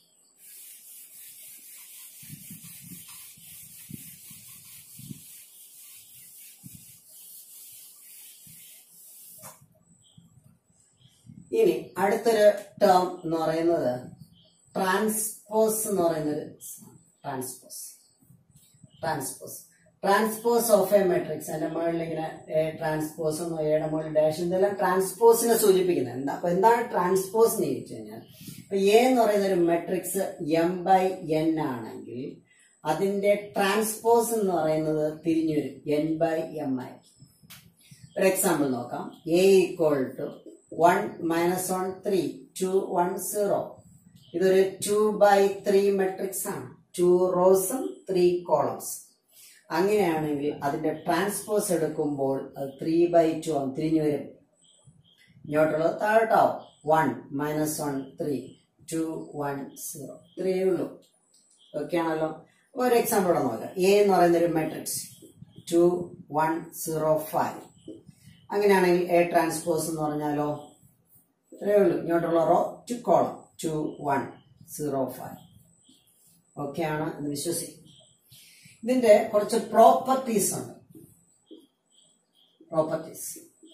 ഇനി അടുത്തൊരു ടേം എന്ന് പറയുന്നത് ട്രാൻസ്പോസ് എന്ന് പറയുന്നൊരു transpose transpose transpose of a matrix. എന്റെ മുകളിൽ ഇങ്ങനെ എ ട്രാൻസ്പോസ് എന്നോ എയുടെ മുകളിൽ ഡാഷ് ഇതെല്ലാം ട്രാൻസ്പോസിനെ സൂചിപ്പിക്കുന്നത്. എന്താ അപ്പൊ എന്താണ് ട്രാൻസ്പോസ് എന്ന് ചോദിച്ചു കഴിഞ്ഞാൽ, ഇപ്പൊ എ എന്ന് പറയുന്ന ഒരു മെട്രിക്സ് എം ബൈ എൻ ആണെങ്കിൽ അതിന്റെ ട്രാൻസ്പോസ് എന്ന് പറയുന്നത് തിരിഞ്ഞു വരും, എൻ ബൈ എം ആയിരിക്കും. ഒരു എക്സാമ്പിൾ നോക്കാം. A equal to one minus one three two one zero. ഇതൊരു ടു ബൈ ത്രീ മെട്രിക്സ് ആണ്, ടു റോസും ത്രീ കോളംസ്. അങ്ങനെയാണെങ്കിൽ അതിന്റെ ട്രാൻസ്പോസ് എടുക്കുമ്പോൾ അത് ത്രീ ബൈ ടു ആവും, തിരിഞ്ഞു വരും. ഇങ്ങോട്ടുള്ളത് താഴോട്ടാവും. One minus one three two one zero, ഇത്രയേ ഉള്ളൂ. ഓക്കെ ആണല്ലോ. ഒരു എക്സാമ്പിൾ ഇവിടെ നോക്കാം. എ എന്ന് പറയുന്ന ഒരു matrix two one zero five. അങ്ങനെയാണെങ്കിൽ എ ട്രാൻസ്പോസ് എന്ന് പറഞ്ഞാലോ ഇത്രയേ ഉള്ളൂ. ഇങ്ങോട്ടുള്ള row to column two one zero five. Okay ആണ് എന്ന് വിശ്വസിക്കും. ഇതിന്റെ കുറച്ച് പ്രോപ്പർട്ടീസ് ഉണ്ട്. പ്രോപ്പർട്ടീസ്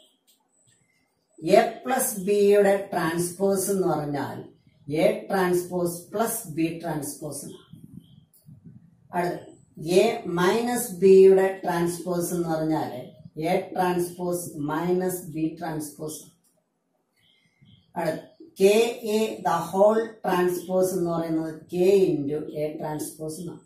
എ പ്ലസ് ബിയുടെ ട്രാൻസ്പോസ് എന്ന് പറഞ്ഞാൽ A transpose plus B transpose. അടുത്ത എ മൈനസ് ബിയുടെ ട്രാൻസ്പോസ് എന്ന് പറഞ്ഞാൽ A transpose minus B transpose. അടുത്ത K A the whole transpose എന്ന് പറയുന്നത് കെ ഇൻറ്റു എ ട്രാൻസ്പോസ് എന്നാണ്.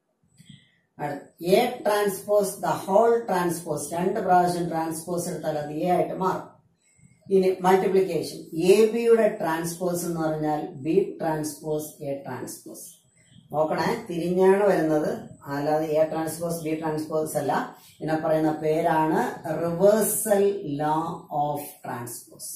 A transpose the whole transpose, രണ്ട് പ്രാവശ്യം ട്രാൻസ്പോസ് എടുത്താൽ അത് എ ആയിട്ട് മാറും. ഇനി മൾട്ടിപ്ലിക്കേഷൻ എ ബിയുടെ ട്രാൻസ്പോസ് എന്ന് പറഞ്ഞാൽ ബി ട്രാൻസ്പോസ് എ ട്രാൻസ്പോസ്. നോക്കണേ, തിരിഞ്ഞാണ് വരുന്നത്, അല്ലാതെ എ ട്രാൻസ്പോസ് ബി ട്രാൻസ്പോസ് അല്ല. ഇതിനെ പറയുന്ന പേരാണ് reversal law of transpose.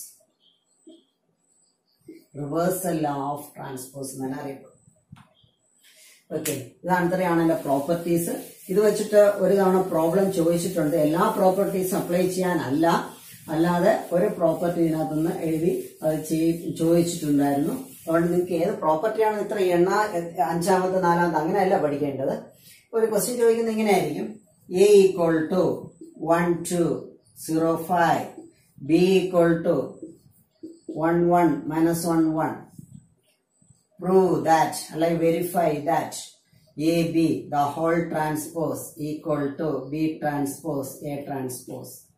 Reversal law of transpose എന്നാണ് അറിയപ്പെടുന്നത്. ഓക്കെ, ഇതാണ് ഇത്രയാണ് എന്റെ പ്രോപ്പർട്ടീസ്. ഇത് വെച്ചിട്ട് ഒരു തവണ പ്രോബ്ലം ചോദിച്ചിട്ടുണ്ട്. എല്ലാ പ്രോപ്പർട്ടീസും അപ്ലൈ ചെയ്യാനല്ല, അല്ലാതെ ഒരു പ്രോപ്പർട്ടി ഇതിനകത്തുനിന്ന് എഴുതി അത് ചോദിച്ചിട്ടുണ്ടായിരുന്നു. അതുകൊണ്ട് നിങ്ങൾക്ക് ഏത് പ്രോപ്പർട്ടിയാണ് ഇത്ര എണ്ണ, അഞ്ചാമത്തെ നാലാമത്തെ അങ്ങനെയല്ല പഠിക്കേണ്ടത്. ഒരു ക്വസ്റ്റ്യൻ ചോദിക്കുന്നത് ഇങ്ങനെയായിരിക്കും. A equal to one two zero five, B equal to one one minus one one. Prove that, like verify that A B the whole transpose equal to B transpose A transpose.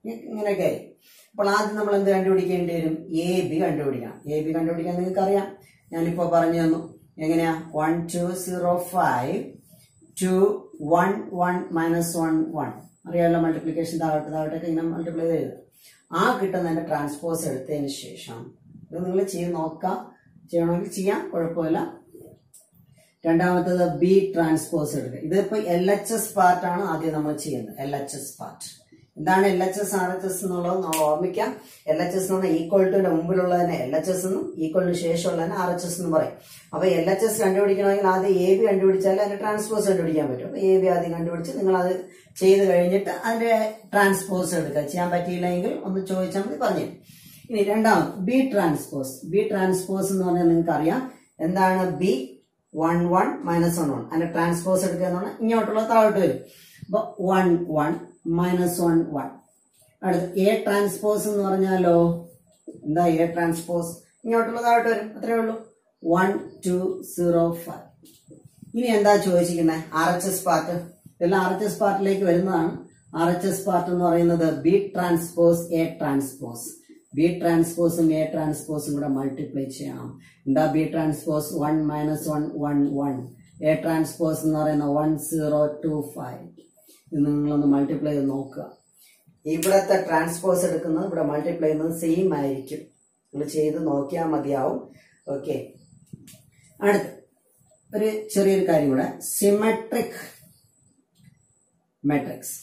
ഇങ്ങനെയൊക്കെ ആയി. അപ്പോൾ ആദ്യം നമ്മൾ എന്ത് കണ്ടുപിടിക്കേണ്ടി വരും? A B കണ്ടുപിടിക്കണം. A B കണ്ടുപിടിക്കാൻ നിങ്ങൾക്ക് അറിയാം, ഞാനിപ്പോ പറഞ്ഞു തന്നു. എങ്ങനെയാ? One two zero five two one one minus one one അറിയാമല്ലോ. മൾട്ടിപ്ലിക്കേഷൻ താഴോട്ട് താഴോട്ടൊക്കെ ഇങ്ങനെ മൾട്ടിപ്ലൈ ചെയ്ത് ആ കിട്ടുന്നതിന്റെ ട്രാൻസ്പോസ് എടുത്തതിന് ശേഷം ഇത് നിങ്ങൾ ചെയ്ത് നോക്കാം. ചെയ്യണമെങ്കിൽ ചെയ്യാം, കുഴപ്പമില്ല. രണ്ടാമത്തത് ബി ട്രാൻസ്പോസ് എടുക്കുക. ഇതിപ്പോ എൽ എച്ച് എസ് പാർട്ടാണ് ആദ്യം നമ്മൾ ചെയ്യുന്നത്. എൽ എച്ച് എസ് പാർട്ട് എന്താണ്? L H S R H S എന്നുള്ളത് നമ്മൾ ഓർമ്മിക്കാം. എൽ എച്ച് എസ് എന്ന് പറഞ്ഞാൽ ഈക്വൽ ടുവിന്റെ മുമ്പിലുള്ളതിനെ എൽ എച്ച് എസ് എന്നും ഈക്വലിന് ശേഷമുള്ളതിനെ ആർ എച്ച് എസ് എന്ന് പറയും. അപ്പൊ എൽ എച്ച് എസ് കണ്ടുപിടിക്കണമെങ്കിൽ ആദ്യം എ ബി കണ്ടുപിടിച്ചാൽ അതിന്റെ ട്രാൻസ്പോസ് കണ്ടുപിടിക്കാൻ പറ്റും. അപ്പൊ എ ബി ആദ്യം കണ്ടുപിടിച്ച് നിങ്ങൾ അത് ചെയ്ത് കഴിഞ്ഞിട്ട് അതിന്റെ ട്രാൻസ്പോസ് എടുക്കുക. ചെയ്യാൻ പറ്റിയില്ലെങ്കിൽ ഒന്ന് ചോദിച്ചാൽ മതി, പറഞ്ഞു. ഇനി രണ്ടാമത് ബി ട്രാൻസ്പോസ്. ബി ട്രാൻസ്പോസ് എന്ന് പറഞ്ഞാൽ നിങ്ങൾക്ക് അറിയാം എന്താണ്? B one one minus one one അതിന്റെ ട്രാൻസ്പോസ് എടുക്കുക എന്ന് പറഞ്ഞാൽ ഇങ്ങോട്ടുള്ള താഴോട്ട് വരും. അപ്പൊ one one minus one one. അടുത്ത് എ ട്രാൻസ്പോസ് എന്ന് പറഞ്ഞാലോ എന്താ? എ ട്രാൻസ്പോസ് ഇങ്ങോട്ടുള്ള താഴോട്ട് വരും, അത്രേ ഉള്ളൂ. One two zero five. ഇനി എന്താ ചോദിച്ചിരിക്കുന്നത്? R H S part. ഇതെല്ലാം ആർ എച്ച് എസ് പാർട്ടിലേക്ക് വരുന്നതാണ്. ആർ എച്ച് എസ് പാർട്ട് എന്ന് പറയുന്നത് B transpose A transpose. B ട്രാൻസ്പോസും എ ട്രാൻസ്പോസും കൂടെ മൾട്ടിപ്ലൈ ചെയ്യണം. എന്താ B transpose? One minus one one one. A transpose എന്ന് പറയുന്ന വൺ സീറോ ടു ഫൈവ്. ഇത് നിങ്ങളൊന്ന് മൾട്ടിപ്ലൈ ചെയ്ത് നോക്കുക. ഇവിടത്തെ ട്രാൻസ്പോസ് എടുക്കുന്നത് ഇവിടെ മൾട്ടിപ്ലൈ ചെയ്യുന്നത് സെയിം ആയിരിക്കും. നിങ്ങൾ ചെയ്ത് നോക്കിയാൽ മതിയാവും. ഓക്കെ, അടുത്ത് ഒരു ചെറിയൊരു കാര്യം കൂടെ. Symmetric matrix.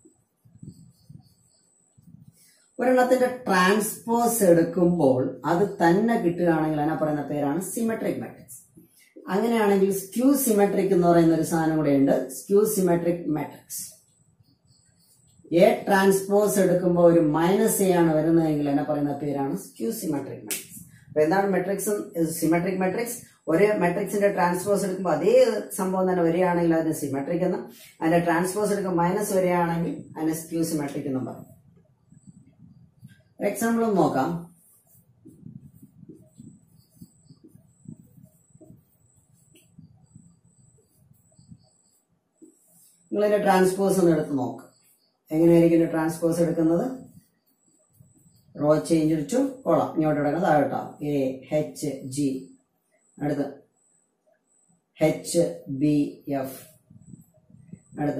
ഒരെണ്ണത്തിന്റെ ട്രാൻസ്പോസ് എടുക്കുമ്പോൾ അത് തന്നെ കിട്ടുകയാണെങ്കിൽ അതിനെ പറയുന്ന പേരാണ് സിമെട്രിക് മാട്രിക്സ്. അങ്ങനെയാണെങ്കിൽ സ്ക്യൂ സിമെട്രിക് എന്ന് പറയുന്ന ഒരു സാധനം കൂടെ ഉണ്ട്. Skew symmetric matrix. A transpose എടുക്കുമ്പോൾ ഒരു മൈനസ് എ ആണ് വരുന്നതെങ്കിൽ അതിനെ പറയുന്ന പേരാണ് സ്ക്യൂ സിമെട്രിക് മാട്രിക്സ്. അപ്പൊ എന്താണ് മെട്രിക്സും സിമെട്രിക് മാട്രിക്സ്? ഒരു മെട്രിക്സിന്റെ ട്രാൻസ്പോസ് എടുക്കുമ്പോൾ അതേ സംഭവം തന്നെ വരികയാണെങ്കിൽ അതിന് സിമെട്രിക് എന്നും, അതിന്റെ ട്രാൻസ്പോസ് എടുക്കുമ്പോൾ മൈനസ് വരികയാണെങ്കിൽ അതിനെ സ്ക്യൂ സിമെട്രിക് എന്നും പറയും. എക്സാമ്പിൾ ഒന്ന് നോക്കാം. നിങ്ങളിതിന്റെ ട്രാൻസ്പോസ് ഒന്ന് എടുത്ത് നോക്ക്. എങ്ങനെയായിരിക്കും ട്രാൻസ്പോസ് എടുക്കുന്നത്? Row change to column. ഇങ്ങോട്ട് കിടക്കുന്നത് താഴോട്ടാ. A H G. അടുത്ത് എച്ച് ബി എഫ്. അടുത്ത്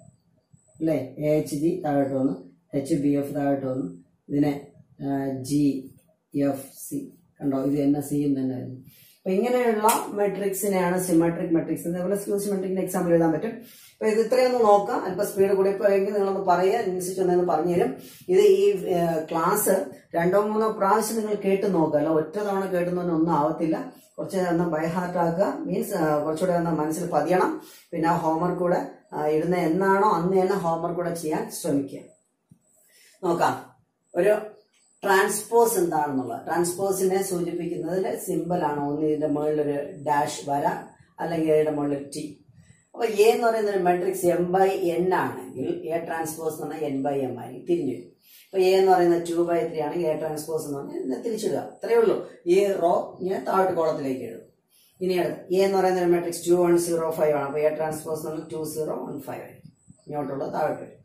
അല്ലേ എ എച്ച് ജി താഴോട്ട് വന്നു, എച്ച് ബി എഫ് താഴോട്ട് വന്നു. ഇതിനെ ജി എഫ് സി കണ്ടോ? ഇത് തന്നെ സിയും തന്നെ വരുന്നു. അപ്പൊ ഇങ്ങനെയുള്ള മെട്രിക്സിനെയാണ് സിമെട്രിക് മെട്രിക്സ്. അതേപോലെ സ്ക്യൂ സിമെട്രിക്കിന്റെ എക്സാമ്പിൾ എഴുതാൻ പറ്റും. അപ്പൊ ഇത് ഇത്രയൊന്ന് നോക്കാം. അല്പം സ്പീഡ് കൂടി പോയെങ്കിൽ നിങ്ങളൊന്ന് പറയുക, അതിനനുസരിച്ച് ഒന്നെന്ന് പറഞ്ഞു തരും. ഇത് ഈ ക്ലാസ് രണ്ടോ മൂന്നോ പ്രാവശ്യം നിങ്ങൾ കേട്ട് നോക്കുക. അല്ല ഒറ്റ തവണ കേട്ടുന്നതിന് ഒന്നും ആവത്തില്ല. കുറച്ച് ഒന്ന് ബൈ ഹാർട്ട് ആക്കുക. മീൻസ് കുറച്ചുകൂടെ ഒന്ന് മനസ്സിൽ പതിയണം. പിന്നെ ആ ഹോംവർക്ക് കൂടെ ഇടുന്ന എന്നാണോ അന്ന് തന്നെ ഹോംവർക്ക് കൂടെ ചെയ്യാൻ ശ്രമിക്കുക. നോക്കാം ഒരു ട്രാൻസ്പോസ് എന്താണെന്നുള്ളത്. ട്രാൻസ്പോസിനെ സൂചിപ്പിക്കുന്നതിന്റെ സിമ്പിൾ ആണ്. ഒന്ന് ഇതിന്റെ മുകളിലൊരു ഡാഷ് വര, അല്ലെങ്കിൽ ഇതിന്റെ മുകളിൽ ടി. അപ്പൊ എ എന്ന് പറയുന്ന ഒരു മെട്രിക്സ് എം ബൈ എൻ ആണെങ്കിൽ എ ട്രാൻസ്പോസ് എന്ന് പറഞ്ഞാൽ എൻ ബൈ എം ആയി തിരിഞ്ഞു വരും. അപ്പൊ എ എന്ന് പറയുന്നത് ടു ബൈ ത്രീ ആണെങ്കിൽ എ ട്രാൻസ്പോസ് എന്ന് പറഞ്ഞാൽ തിരിച്ചിടുക. അത്രയേ ഉള്ളൂ. ഈ റോ ഇങ്ങനെ താഴോട്ട് കോളത്തിലേക്ക് ഇടും. ഇനി അടുത്ത് എ എന്ന് പറയുന്ന ഒരു matrix two one zero five ആണ്. അപ്പൊ എ ട്രാൻസ്പോസ് എന്ന് പറഞ്ഞാൽ ടു സീറോ വൺ ഫൈവ് ആയിരിക്കും. ഇങ്ങോട്ടുള്ള താഴോട്ട് വരും.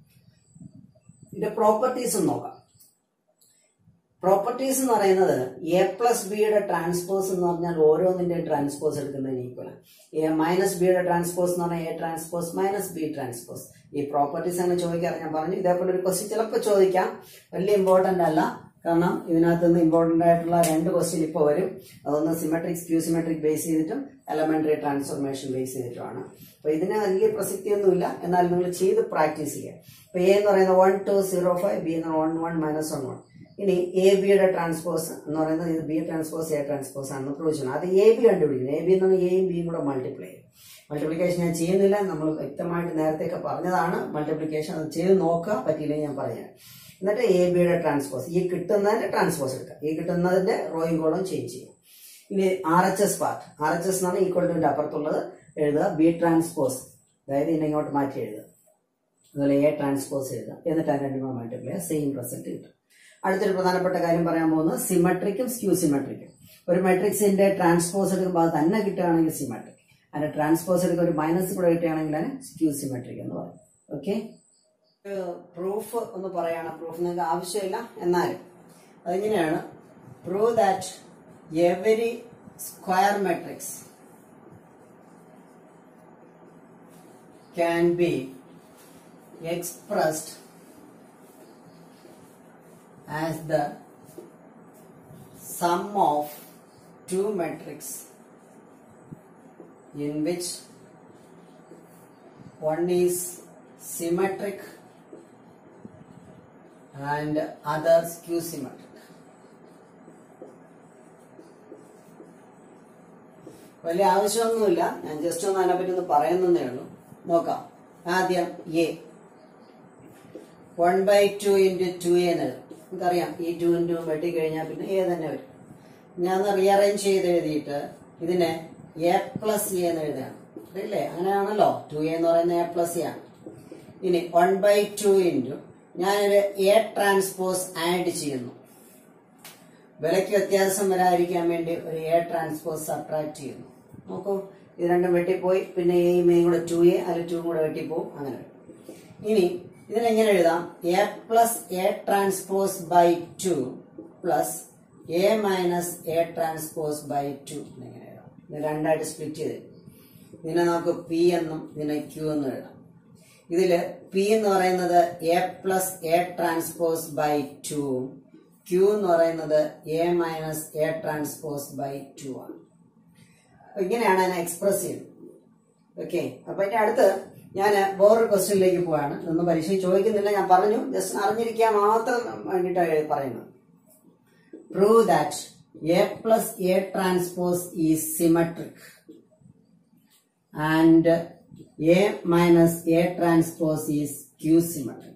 ഇതിന്റെ പ്രോപ്പർട്ടീസ് നോക്കാം. പ്രോപ്പർട്ടീസ് എന്ന് പറയുന്നത് എ പ്ലസ് ബിയുടെ ട്രാൻസ്പോസ് എന്ന് പറഞ്ഞാൽ ഓരോന്നിന്റെ ട്രാൻസ്പോസ് എടുക്കുന്നതിന് ഈക്വലാണ്. എ മൈനസ് ബിയുടെ ട്രാൻസ്പോസ് എന്ന് പറഞ്ഞാൽ A transpose minus B transpose. ഈ പ്രോപ്പർട്ടീസ് അങ്ങനെ ചോദിക്കാറ് ഞാൻ പറഞ്ഞു. ഇതേപോലെ ഒരു ക്വസ്റ്റ്യൻ ചിലപ്പോൾ ചോദിക്കാം. വലിയ ഇമ്പോർട്ടന്റ് അല്ല, കാരണം ഇതിനകത്ത് നിന്ന് ഇമ്പോർട്ടന്റ് ആയിട്ടുള്ള രണ്ട് ക്വസ്റ്റ്യൻ ഇപ്പോൾ വരും. അതൊന്ന് സിമെട്രിക് സ്ക്യൂ സിമെട്രിക് ബേസ് ചെയ്തിട്ടും എലമെന്ററി ട്രാൻസ്ഫോർമേഷൻ ബേസ് ചെയ്തിട്ടുമാണ്. അപ്പൊ ഇതിന് വലിയ പ്രസക്തിയൊന്നുമില്ല, എന്നാൽ നിങ്ങൾ ചെയ്ത് പ്രാക്ടീസ് ചെയ്യുക. അപ്പൊ എ എന്ന് പറയുന്നത് one two zero five, B എന്ന് one one minus one one. ഇനി എ ബിയുടെ ട്രാൻസ്പോസ് എന്ന് പറയുന്നത് ഇത് ബി ട്രാൻസ്പോസ് എ ട്രാൻസ്പോസ് ആണെന്ന് പ്രൂവ് ചെയ്യണം. അത് എ ബി കണ്ടുപിടിക്കണം. എ ബി എന്ന് പറഞ്ഞാൽ എയും ബിയും കൂടെ മൾട്ടിപ്ലൈ ചെയ്യും. മൾട്ടിപ്ലിക്കേഷൻ ഞാൻ ചെയ്യുന്നില്ല, നമ്മൾ വ്യക്തമായിട്ട് നേരത്തെയൊക്കെ പറഞ്ഞതാണ് മൾട്ടിപ്ലിക്കേഷൻ. അത് ചെയ്ത് നോക്കുക, പറ്റിയില്ലെങ്കിൽ ഞാൻ പറയാം. എന്നിട്ട് എ ബിയുടെ ട്രാൻസ്പോസ്, ഈ കിട്ടുന്നതിന്റെ ട്രാൻസ്പോസ് എടുക്കുക. ഈ കിട്ടുന്നതിന്റെ റോയും കോളം ചേഞ്ച് ചെയ്യും. ഇനി R H S part. R H S എന്നാണ് ഈക്വൽ ടുവിന്റെ അപ്പുറത്തുള്ളത് എഴുതുക. ബി ട്രാൻസ്പോസ്, അതായത് ഇതിനെ ഇങ്ങോട്ട് മാറ്റി എഴുതുക. അതുപോലെ എ ട്രാൻസ്പോസ് എഴുതുക. എന്നിട്ട് അതിന് രണ്ടും കൂടെ മൾട്ടിപ്ലൈ സെയിം റിസൾട്ട് കിട്ടും. അടുത്തൊരു പ്രധാനപ്പെട്ട കാര്യം പറയാൻ പോകുന്നത് സിമെട്രിക്കും സ്ക്യൂ സിമെട്രിക്കും. ഒരു മെട്രിക്സിന്റെ ട്രാൻസ്പോസ് എടുക്കുമ്പോൾ അത് തന്നെ കിട്ടുകയാണെങ്കിൽ സിമെട്രിക്, അതിന്റെ ട്രാൻസ്പോസ് എടുക്കുക ഒരു മൈനസ് കൂടെ കിട്ടുകയാണെങ്കിൽ അതിന് സ്ക്യൂ സിമെട്രിക് എന്ന് പറയും. ഓക്കെ. പ്രൂഫ് ഒന്ന് പറയാണ്. പ്രൂഫ് നിങ്ങൾക്ക് ആവശ്യമില്ല, എന്നാലും അതിങ്ങനെയാണ്. Prove that every square matrix can be expressed as the sum of two matrices in which one is symmetric and other skew symmetric. വലിയ ആവശ്യമൊന്നുമില്ല, ഞാൻ ജസ്റ്റ് ഒന്ന് അതിനെപ്പറ്റി ഒന്ന് പറയുന്നേ ഉള്ളൂ. നോക്കാം. ആദ്യം A one by two into two എന്ന് എഴുതും. നമുക്കറിയാം ഈ ടു ഇൻറ്റു വെട്ടിക്കഴിഞ്ഞാൽ പിന്നെ എ തന്നെ വരും. ഞാൻ ഒന്ന് റീഅറേഞ്ച് ചെയ്ത് എഴുതിയിട്ട് ഇതിനെ എ പ്ലസ് എ എന്ന് എഴുതുകയാണ്. അറിയില്ലേ, അങ്ങനെയാണല്ലോ. ടു എ എന്ന് പറയുന്നത് എ പ്ലസ് എ ആണ്. ഇനി വൺ ബൈ ടു ഇൻറ്റു ഞാനൊരു എ ട്രാൻസ്പോസ് ആഡ് ചെയ്യുന്നു. വിലയ്ക്ക് വ്യത്യാസം വരാതിരിക്കാൻ വേണ്ടി ഒരു എ ട്രാൻസ്പോസ് സബ്ട്രാക്ട് ചെയ്യുന്നു. നോക്കൂ, ഇത് രണ്ടും വെട്ടിപ്പോയി, പിന്നെ എയും എയും കൂടെ ടു എ, അതിൽ ടു കൂടെ വെട്ടിപ്പോവും. അങ്ങനെ ഇനി ഇതിനെങ്ങനെ എഴുതാം? A plus A transpose by two plus A minus A transpose by two എന്നിങ്ങനെ എഴുതാം. ഇത് രണ്ടായിട്ട് സ്പ്ലിറ്റ് ചെയ്ത് ഇതിനെ നമുക്ക് പി എന്നും ഇതിനെ ക്യൂ എന്നും എഴുതാം. ഇതില് പി എന്ന് പറയുന്നത് A plus A transpose by two, Q എന്ന് പറയുന്നത് A minus A transpose by two ആണ്. ഇങ്ങനെയാണ് അതിനെ എക്സ്പ്രസ് ചെയ്യുന്നത്. ഓക്കെ, അപ്പൊ അതിന്റെ അടുത്ത് ഞാൻ വേറൊരു ക്വസ്റ്റ്യനിലേക്ക് പോവാണ്. ഇതൊന്നും പരീക്ഷയിൽ ചോദിക്കുന്നില്ല, ഞാൻ പറഞ്ഞു, ജസ്റ്റ് അറിഞ്ഞിരിക്കാൻ മാത്രം വേണ്ടിയിട്ടാണ് പറയുന്നത്. Prove that A plus A transpose is symmetric and A minus A transpose is skew symmetric.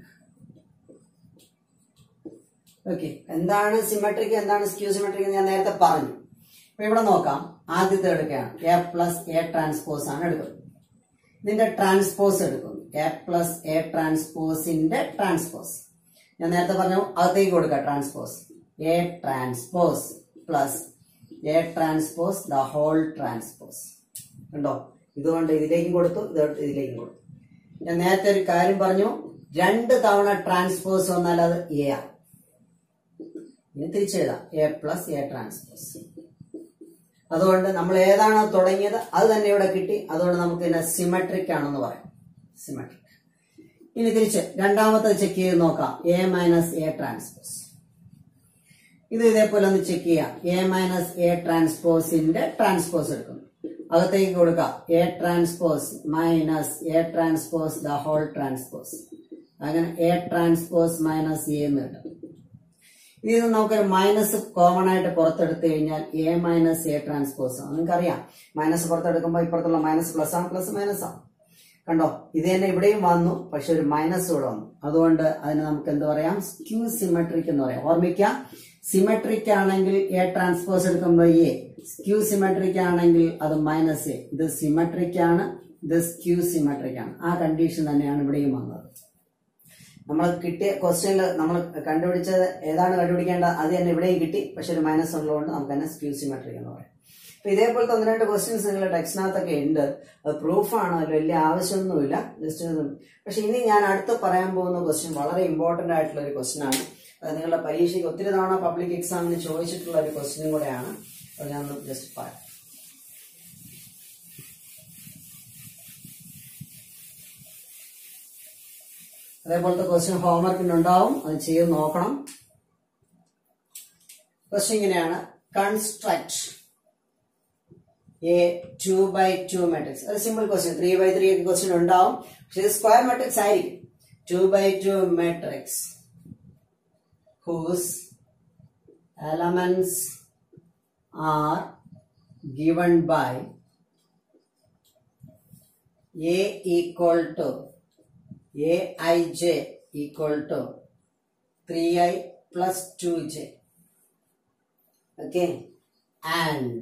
Okay, എന്താണ് സിമെട്രിക്, എന്താണ് സ്ക്യൂ സിമെട്രിക് എന്ന് ഞാൻ നേരത്തെ പറഞ്ഞു. അപ്പൊ ഇവിടെ നോക്കാം. ആദ്യത്തെ എടുക്കുകയാണ്. എ പ്ലസ് എ ട്രാൻസ്പോസ് ആണ് എടുക്കുന്നത്. ഇതിന്റെ ട്രാൻസ്പോസ് എടുക്കുന്നു. എ പ്ലസ് എ ട്രാൻസ്പോസിന്റെ ട്രാൻസ്പോസ് ഞാൻ നേരത്തെ പറഞ്ഞു, അകത്തേക്ക് കൊടുക്കുക. Transpose A transpose plus A transpose the whole transpose. കണ്ടോ, ഇതുകൊണ്ട് ഇതിലേക്കും കൊടുത്തു, ഇതോട്ട് ഇതിലേക്കും കൊടുത്തു. ഞാൻ നേരത്തെ ഒരു കാര്യം പറഞ്ഞു, രണ്ട് തവണ ട്രാൻസ്പോസ് വന്നാൽ അത് എ ആണ്. ഇനി തിരിച്ചെഴുതാം, എ പ്ലസ് എ ട്രാൻസ്പോസ്. അതുകൊണ്ട് നമ്മൾ ഏതാണോ തുടങ്ങിയത് അത് തന്നെ ഇവിടെ കിട്ടി. അതുകൊണ്ട് നമുക്ക് ഇതിനെ സിമെട്രിക് ആണെന്ന് പറയാം. സിമെട്രിക്. ഇനി തിരിച്ച് രണ്ടാമത്തെ ചെക്ക് ചെയ്ത് നോക്കാം. A minus A transpose. ഇത് ഇതേപോലെ ഒന്ന് ചെക്ക് ചെയ്യാം. എ മൈനസ് എ ട്രാൻസ്പോസിന്റെ ട്രാൻസ്പോസ് എടുക്കുന്നു. അകത്തേക്ക് കൊടുക്കാം. A transpose minus A transpose the whole transpose. അങ്ങനെ എ ട്രാൻസ്പോസ് മൈനസ് എ എന്ന് കിട്ടും. ഇതിൽ നിന്ന് നമുക്കൊരു മൈനസ് കോമൺ ആയിട്ട് പുറത്തെടുത്തു കഴിഞ്ഞാൽ എ മൈനസ് എ ട്രാൻസ്പോസ്. നിങ്ങൾക്കറിയാം, മൈനസ് പുറത്തെടുക്കുമ്പോൾ ഇപ്പുറത്തുള്ള മൈനസ് പ്ലസ് ആണ്, പ്ലസ് മൈനസ് ആണ്. കണ്ടോ, ഇത് തന്നെ ഇവിടെയും വന്നു, പക്ഷെ ഒരു മൈനസ് ഇവിടെ വന്നു. അതുകൊണ്ട് അതിന് നമുക്ക് എന്ത് പറയാം? സ്ക്യൂ സിമെട്രിക് എന്ന് പറയാം. ഓർമ്മിക്കുക, സിമെട്രിക് ആണെങ്കിൽ എ ട്രാൻസ്പോസ് എടുക്കുമ്പോൾ എ, സ്ക്യൂ സിമെട്രിക് ആണെങ്കിൽ അത് മൈനസ് എ. ഇത് സിമെട്രിക് ആണ്, ഇത് സ്ക്യൂ സിമെട്രിക് ആണ്. ആ കണ്ടീഷൻ തന്നെയാണ് ഇവിടെയും വന്നത്. നമ്മൾ കിട്ടിയ ക്വസ്റ്റ്യനിൽ നമ്മൾ കണ്ടുപിടിച്ചത് ഏതാണ് കണ്ടുപിടിക്കേണ്ടത് അത് തന്നെ ഇവിടെയും കിട്ടി, പക്ഷെ ഒരു മൈനസ് ഉള്ളതുകൊണ്ട് നമുക്ക് തന്നെ സ്ക്യൂ സിമെട്രിക് എന്ന് പറയാം. അപ്പൊ ഇതേപോലത്തെ ഒന്ന് രണ്ട് ക്വസ്റ്റ്യൻസ് നിങ്ങളുടെ ടെക്സ്റ്റിനകത്തൊക്കെ ഉണ്ട്. അത് പ്രൂഫാണ്, അതിൽ വലിയ ആവശ്യമൊന്നുമില്ല, ജസ്റ്റ്. പക്ഷെ ഇനി ഞാൻ അടുത്ത് പറയാൻ പോകുന്ന ക്വസ്റ്റ്യൻ വളരെ ഇമ്പോർട്ടന്റ് ആയിട്ടുള്ള ഒരു ക്വസ്റ്റ്യൻ ആണ്. അത് നിങ്ങളുടെ പരീക്ഷയ്ക്ക് ഒത്തിരി തവണ പബ്ലിക് എക്സാമിന് ചോദിച്ചിട്ടുള്ള ഒരു ക്വസ്റ്റ്യനും കൂടെയാണ്. അത് ഞാൻ ജസ്റ്റ് പറയാം. അതേപോലത്തെ ക്വസ്റ്റ്യൻ ഹോംവർക്കിന് ഉണ്ടാവും, അത് ചെയ്ത് നോക്കണം. ക്വസ്റ്റ്യൻ ഇങ്ങനെയാണ്. Construct a two by two matrix. ഒരു simple question. Three by three ഒക്കെ ക്വസ്റ്റ്യൻ ഉണ്ടാവും, പക്ഷെ ഇത് സ്ക്വയർ മെട്രിക്സ് ആയിരിക്കും. Two by two matrix whose elements are given by A equal to Aij equal to three i plus two j. Okay, and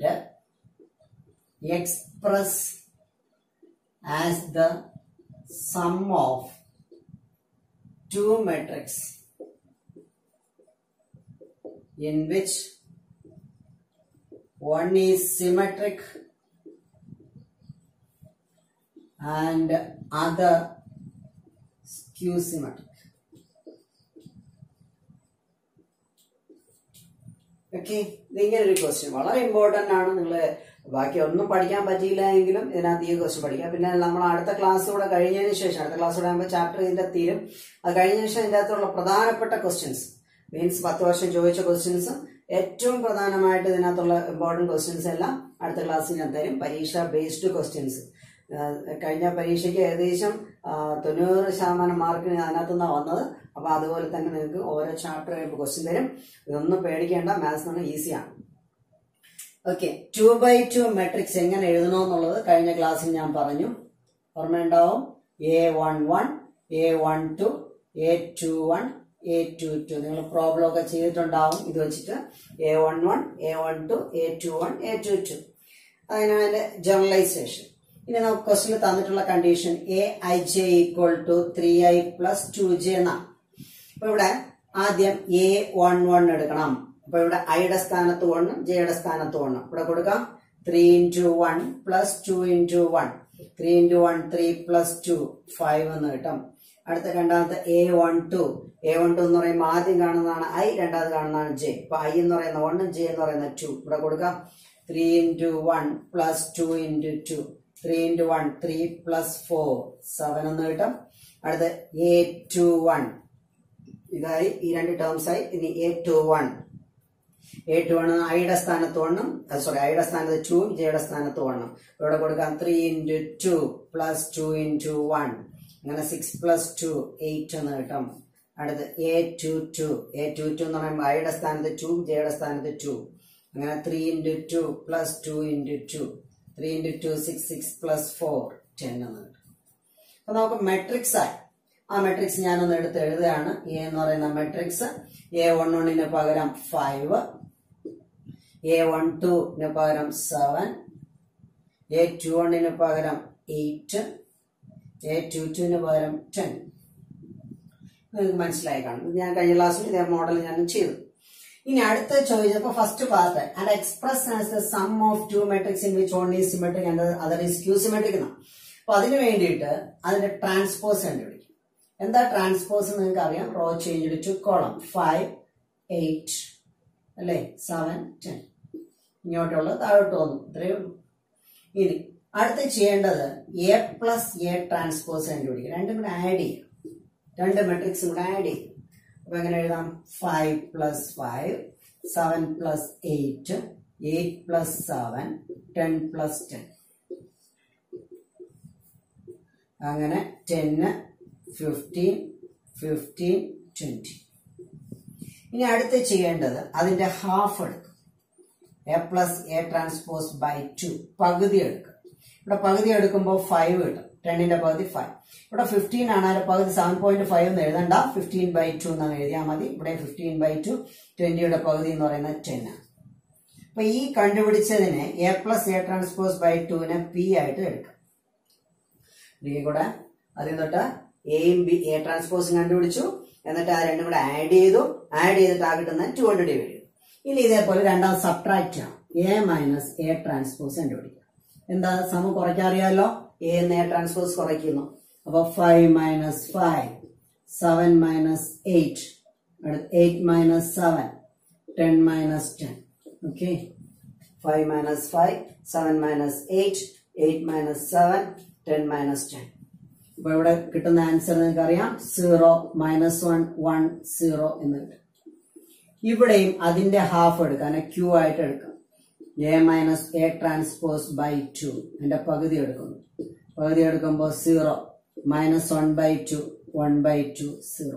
express as the sum of two matrices in which one is symmetric and other skew symmetric. Okay, ഇതിങ്ങനെ ഒരു question വളരെ important ആണ്. നിങ്ങൾ ബാക്കി ഒന്നും പഠിക്കാൻ പറ്റിയില്ല എങ്കിലും ഇതിനകത്ത് ഈ ക്വസ്റ്റ്യൻ പഠിക്കാം. പിന്നെ നമ്മൾ അടുത്ത ക്ലാസ് കൂടെ കഴിഞ്ഞതിന് ശേഷം, അടുത്ത ക്ലാസ് കൂടെ ആകുമ്പോൾ ചാപ്റ്റർ ഇതിന്റെ തീരും. അത് കഴിഞ്ഞ ശേഷം ഇതിന്റെ അകത്തുള്ള പ്രധാനപ്പെട്ട ക്വസ്റ്റ്യൻസ്, മീൻസ് പത്ത് വർഷം ചോദിച്ച ക്വസ്റ്റ്യൻസും ഏറ്റവും പ്രധാനമായിട്ട് ഇതിനകത്തുള്ള ഇമ്പോർട്ടന്റ് ക്വസ്റ്റ്യൻസ് എല്ലാം അടുത്ത ക്ലാസ്സിൽ ഞാൻ തരും. പരീക്ഷ ബേസ്ഡ് ക്വസ്റ്റ്യൻസ്. കഴിഞ്ഞ പരീക്ഷയ്ക്ക് ഏകദേശം തൊണ്ണൂറ് ശതമാനം മാർക്കിന് അതിനകത്തു നിന്നാണ് വന്നത്. അപ്പൊ അതുപോലെ തന്നെ നിങ്ങൾക്ക് ഓരോ ചാപ്റ്റർ കഴിയുമ്പോൾ ക്വസ്റ്റ്യൻ തരും. ഇതൊന്നും പേടിക്കേണ്ട, മാത്സ് എന്ന് പറഞ്ഞാൽ ഈസിയാണ്. Okay, two by two matrix എങ്ങനെ എഴുതണമെന്നുള്ളത് കഴിഞ്ഞ ക്ലാസ്സിൽ ഞാൻ പറഞ്ഞു, ഓർമ്മയുണ്ടാവും. A one one, A one two, A two one, A two two. നിങ്ങൾ പ്രോബ്ലം ഒക്കെ ചെയ്തിട്ടുണ്ടാവും ഇത് വെച്ചിട്ട്. A one one, A one two, A two one, A two two. അതിനാല് ജനറലൈസേഷൻ. ഇനി നമുക്ക് ക്വസ്റ്റിന് തന്നിട്ടുള്ള condition A I J equal to three I plus two J എന്നാണ്. അപ്പൊ ഇവിടെ ആദ്യം എ വൺ വൺ എടുക്കണം. അപ്പൊ ഇവിടെ ഐയുടെ സ്ഥാനത്ത് വണ്ണും ജെയുടെ സ്ഥാനത്ത് വണ്ണും ഇവിടെ കൊടുക്കാം. Three into one plus two into one, three into one three plus two five എന്ന് കിട്ടും. അടുത്ത രണ്ടാമത്തെ A one two. A one two എന്ന് പറയുമ്പോൾ ആദ്യം കാണുന്നതാണ് ഐ, രണ്ടാമത് കാണുന്നതാണ് ജെ. അപ്പൊ ഐ എന്ന് പറയുന്ന വണ്ണും ജെ എന്ന് പറയുന്ന ടു ഇവിടെ കൊടുക്കാം. Three into one plus two into two, three into one three plus four seven എന്ന് കിട്ടും. അടുത്ത എ ടു വൺ, ഇതായി ഈ രണ്ട് ടേംസ് ആയി. ഇനി A two one, A two one ഐയുടെ സ്ഥാനത്ത് വണ്ണും, സോറി ഐയുടെ സ്ഥാനത്ത് ടൂവും ജെയുടെ സ്ഥാനത്ത് വണ്ണും ഇവിടെ കൊടുക്കാം. Three into two plus two into one, അങ്ങനെ സിക്സ് പ്ലസ് ടു എയ്റ്റ് എന്ന് കിട്ടും. അടുത്ത് A two two, A two two എന്ന് പറയുമ്പോൾ ഐയുടെ സ്ഥാനത്ത് ടൂവും ജെയുടെ സ്ഥാനത്ത് ടു, അങ്ങനെ three into two plus two into two, three into two six, six plus four ten എന്ന് കിട്ടും. അപ്പൊ നമുക്ക് മെട്രിക്സ് ആയി. ആ മെട്രിക്സ് ഞാനൊന്ന് എടുത്ത് എഴുതുകയാണ്. എ എന്ന് പറയുന്ന മെട്രിക്സ് എ വൺ വണ്ണിന് പകരം ഫൈവ്, എ വൺ ടുന് പകരം സെവൻ, എ ടു വണ്ണിന് പകരം എയ്റ്റ്, എ ടു ടുന് പകരം ടെൻ. നിങ്ങൾക്ക് മനസ്സിലായി കാണും. ഞാൻ കഴിഞ്ഞ ക്ലാസ്സിൽ ഇതേ മോഡൽ ഞാൻ ചെയ്തു. ഇനി അടുത്ത ചോദിച്ചപ്പോ first part and express as the sum of two matrix in which one is symmetric and other is skew symmetric എന്നാണ്. അപ്പൊ അതിന് വേണ്ടിയിട്ട് അതിന്റെ ട്രാൻസ്പോസ് കണ്ടുപിടിക്കും. എന്താ ട്രാൻസ്പോസ് നിങ്ങൾക്ക് അറിയാം. Row change to column. Five, eight അല്ലെ, സെവൻ, ടെൻ. ഇങ്ങോട്ടുള്ളത് താഴോട്ട് വന്നു. ഇത്രയേ ഉള്ളൂ. ഇനി അടുത്ത് ചെയ്യേണ്ടത് എ പ്ലസ് എ ട്രാൻസ്പോസ് കണ്ടുപിടിക്കും. രണ്ടും കൂടെ ആഡ് ചെയ്യും. രണ്ട് മെട്രിക്സും കൂടെ ആഡ് ചെയ്യും. അപ്പൊ എങ്ങനെ എഴുതാം. Five plus five, seven plus eight, eight plus seven, ten plus ten. അങ്ങനെ ടെന്ന്, ഫിഫ്റ്റീൻ, ഫിഫ്റ്റീൻ, ട്വന്റി. ഇനി അടുത്ത് ചെയ്യേണ്ടത് അതിന്റെ ഹാഫ് എടുക്കും. A plus A transpose by two, പകുതി എടുക്കും. ഇവിടെ പകുതി എടുക്കുമ്പോൾ ഫൈവ് കിട്ടും. ടെന്നിന്റെ പകുതി ഫൈവ്. ഇവിടെ ഫിഫ്റ്റീൻ ആണ്, അതിന്റെ പകുതി സെവൻ പോയിന്റ് ഫൈവ് എന്ന് എഴുതണ്ട, ഫിഫ്റ്റീൻ ബൈ ടു എന്നാണ് എഴുതിയാൽ മതി. ഇവിടെ ഫിഫ്റ്റീൻ ബൈ ടു, ട്വന്റിയുടെ പകുതി എന്ന് പറയുന്നത് ടെൻ ആണ്. അപ്പൊ ഈ കണ്ടുപിടിച്ചതിനെ A plus A transpose by ടുവിനെ പി ആയിട്ട് എടുക്കാം. ബി കൂടെ അതിൽ തൊട്ട് എയും ബി എ ട്രാൻസ്പോസും കണ്ടുപിടിച്ചു. എന്നിട്ട് ആ രണ്ടും കൂടെ ആഡ് ചെയ്തു. ആഡ് ചെയ്തിട്ട് ആ കിട്ടുന്ന ടു കൊണ്ട് ഡിവൈഡ് ചെയ്തു. ഇനി ഇതേപോലെ രണ്ടാം സബ്ട്രാക്ട് ചെയ്യണം. എ മൈനസ് എ ട്രാൻസ്പോസ് കണ്ടുപിടിക്കാം. എന്താ സമം കുറയ്ക്കാൻ അറിയാമല്ലോ. എ എന്ന് എ ട്രാൻസ്പോസ് കുറയ്ക്കുന്നു. അപ്പൊ five minus five, seven minus eight, eight minus seven, ten minus ten. Okay, five minus five, seven minus eight, eight minus seven, ten minus ten. അപ്പൊ ഇവിടെ കിട്ടുന്ന ആൻസർ നിങ്ങൾക്ക് അറിയാം. Zero minus one, one, zero എന്ന് കിട്ടും. ഇവിടെയും അതിന്റെ half എടുക്കാൻ ക്യൂ ആയിട്ട് എടുക്കും. A minus A transpose by two, അതിന്റെ പകുതി എടുക്കുന്നു. പകുതി എടുക്കുമ്പോൾ zero minus one by two, one by two, zero.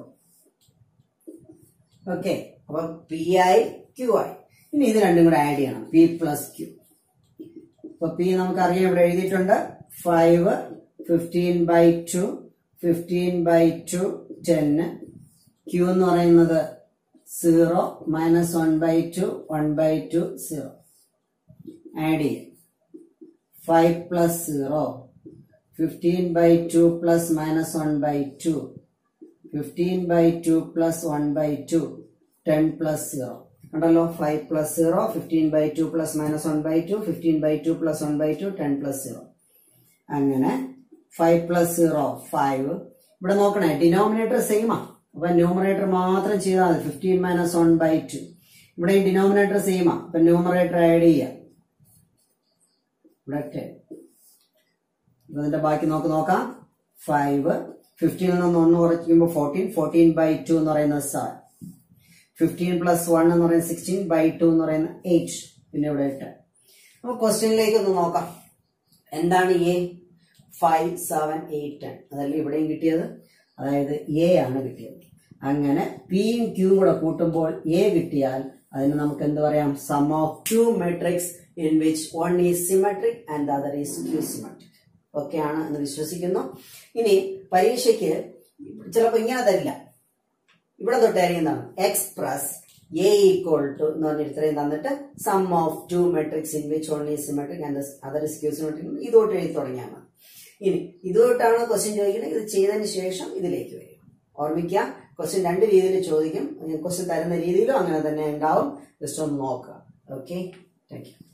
Okay, അപ്പൊ പി ആയി ക്യൂ ആയി. ഇനി ഇത് രണ്ടും കൂടെ ആഡ് ചെയ്യണം. P plus Q. അപ്പൊ പി നമുക്കറിയാം, ഇവിടെ എഴുതിയിട്ടുണ്ട്. Five, fifteen by two, fifteen by two, ten. Q എന്ന് പറയുന്നത് zero minus one by two, one by two, zero. Add ചെയ്യും. Five plus zero, fifteen by two plus minus one by two, fifteen by two plus one by two, ten plus zero. കണ്ടല്ലോ, five plus zero, fifteen by two plus minus one by two, fifteen by two plus one by two, ten plus zero. അങ്ങനെ five plus zero five. ഇവിടെ നോക്കണേ, denominator same ആ. അപ്പൊ numerator മാത്രം ചെയ്താൽ മതി. Fifteen minus one by two. ഇവിടെ ഈ ഡിനോമിനേറ്റർ സെയിമാ, അപ്പൊ ന്യൂമറേറ്റർ ആഡ് ചെയ്യാം. ഇവിടെ ടെൻ. ഇതിന്റെ ബാക്കി നമുക്ക് നോക്കാം. ഫൈവ്, ഫിഫ്റ്റീനിൽ നിന്ന് ഒന്ന് കുറയ്ക്കുമ്പോൾ ഫോർട്ടീൻ, ഫോർട്ടീൻ ബൈ ടു എന്ന് പറയുന്നത് സെവൻ, ഫിഫ്റ്റീൻ പ്ലസ് വൺ എന്ന് പറയുന്നത് സിക്സ്റ്റീൻ, ബൈ ടു എന്ന് പറയുന്നത് എയ്റ്റ്, പിന്നെ ഇവിടെ എട്ട്. അപ്പൊ ക്വസ്റ്റ്യനിലേക്ക് ഒന്ന് നോക്കാം. എന്താണ് A? Five, seven, eight, ten. അതല്ല ഇവിടെയും കിട്ടിയത്, അതായത് എ ആണ് കിട്ടിയത്. അങ്ങനെ പിയും ക്യൂ കൂടെ കൂട്ടുമ്പോൾ എ കിട്ടിയാൽ അതിന് നമുക്ക് എന്ത് പറയാം? Sum of two matrix in which one is symmetric and the other is skew symmetric. Okay ആണ് എന്ന് വിശ്വസിക്കുന്നു. ഇനി പരീക്ഷയ്ക്ക് ചിലപ്പോൾ ഇങ്ങനെ തരില്ല, ഇവിടെ തൊട്ട് അറിയുന്നതാണ് എക്സ്പ്രസ് എ ഈക്വൽ ടു എന്ന് പറഞ്ഞിട്ട് ഇത്രയും തന്നിട്ട് sum of two matrix in which one is symmetric and other is skew symmetric. ഇതോട്ട് എഴുതി തുടങ്ങിയാൽ മതി. ഇനി ഇതുകൊണ്ടാണ് ക്വസ്റ്റ്യൻ ചോദിക്കുന്നത്. ഇത് ചെയ്തതിന് ശേഷം ഇതിലേക്ക് വരും. ഓർമ്മിക്കുക, ക്വസ്റ്റ്യൻ രണ്ട് രീതിയിൽ ചോദിക്കും. ക്വസ്റ്റ്യൻ തരുന്ന രീതിയിലും അങ്ങനെ തന്നെ ഉണ്ടാവും. ജസ്റ്റ് ഒന്ന് നോക്കുക. Okay, thank U.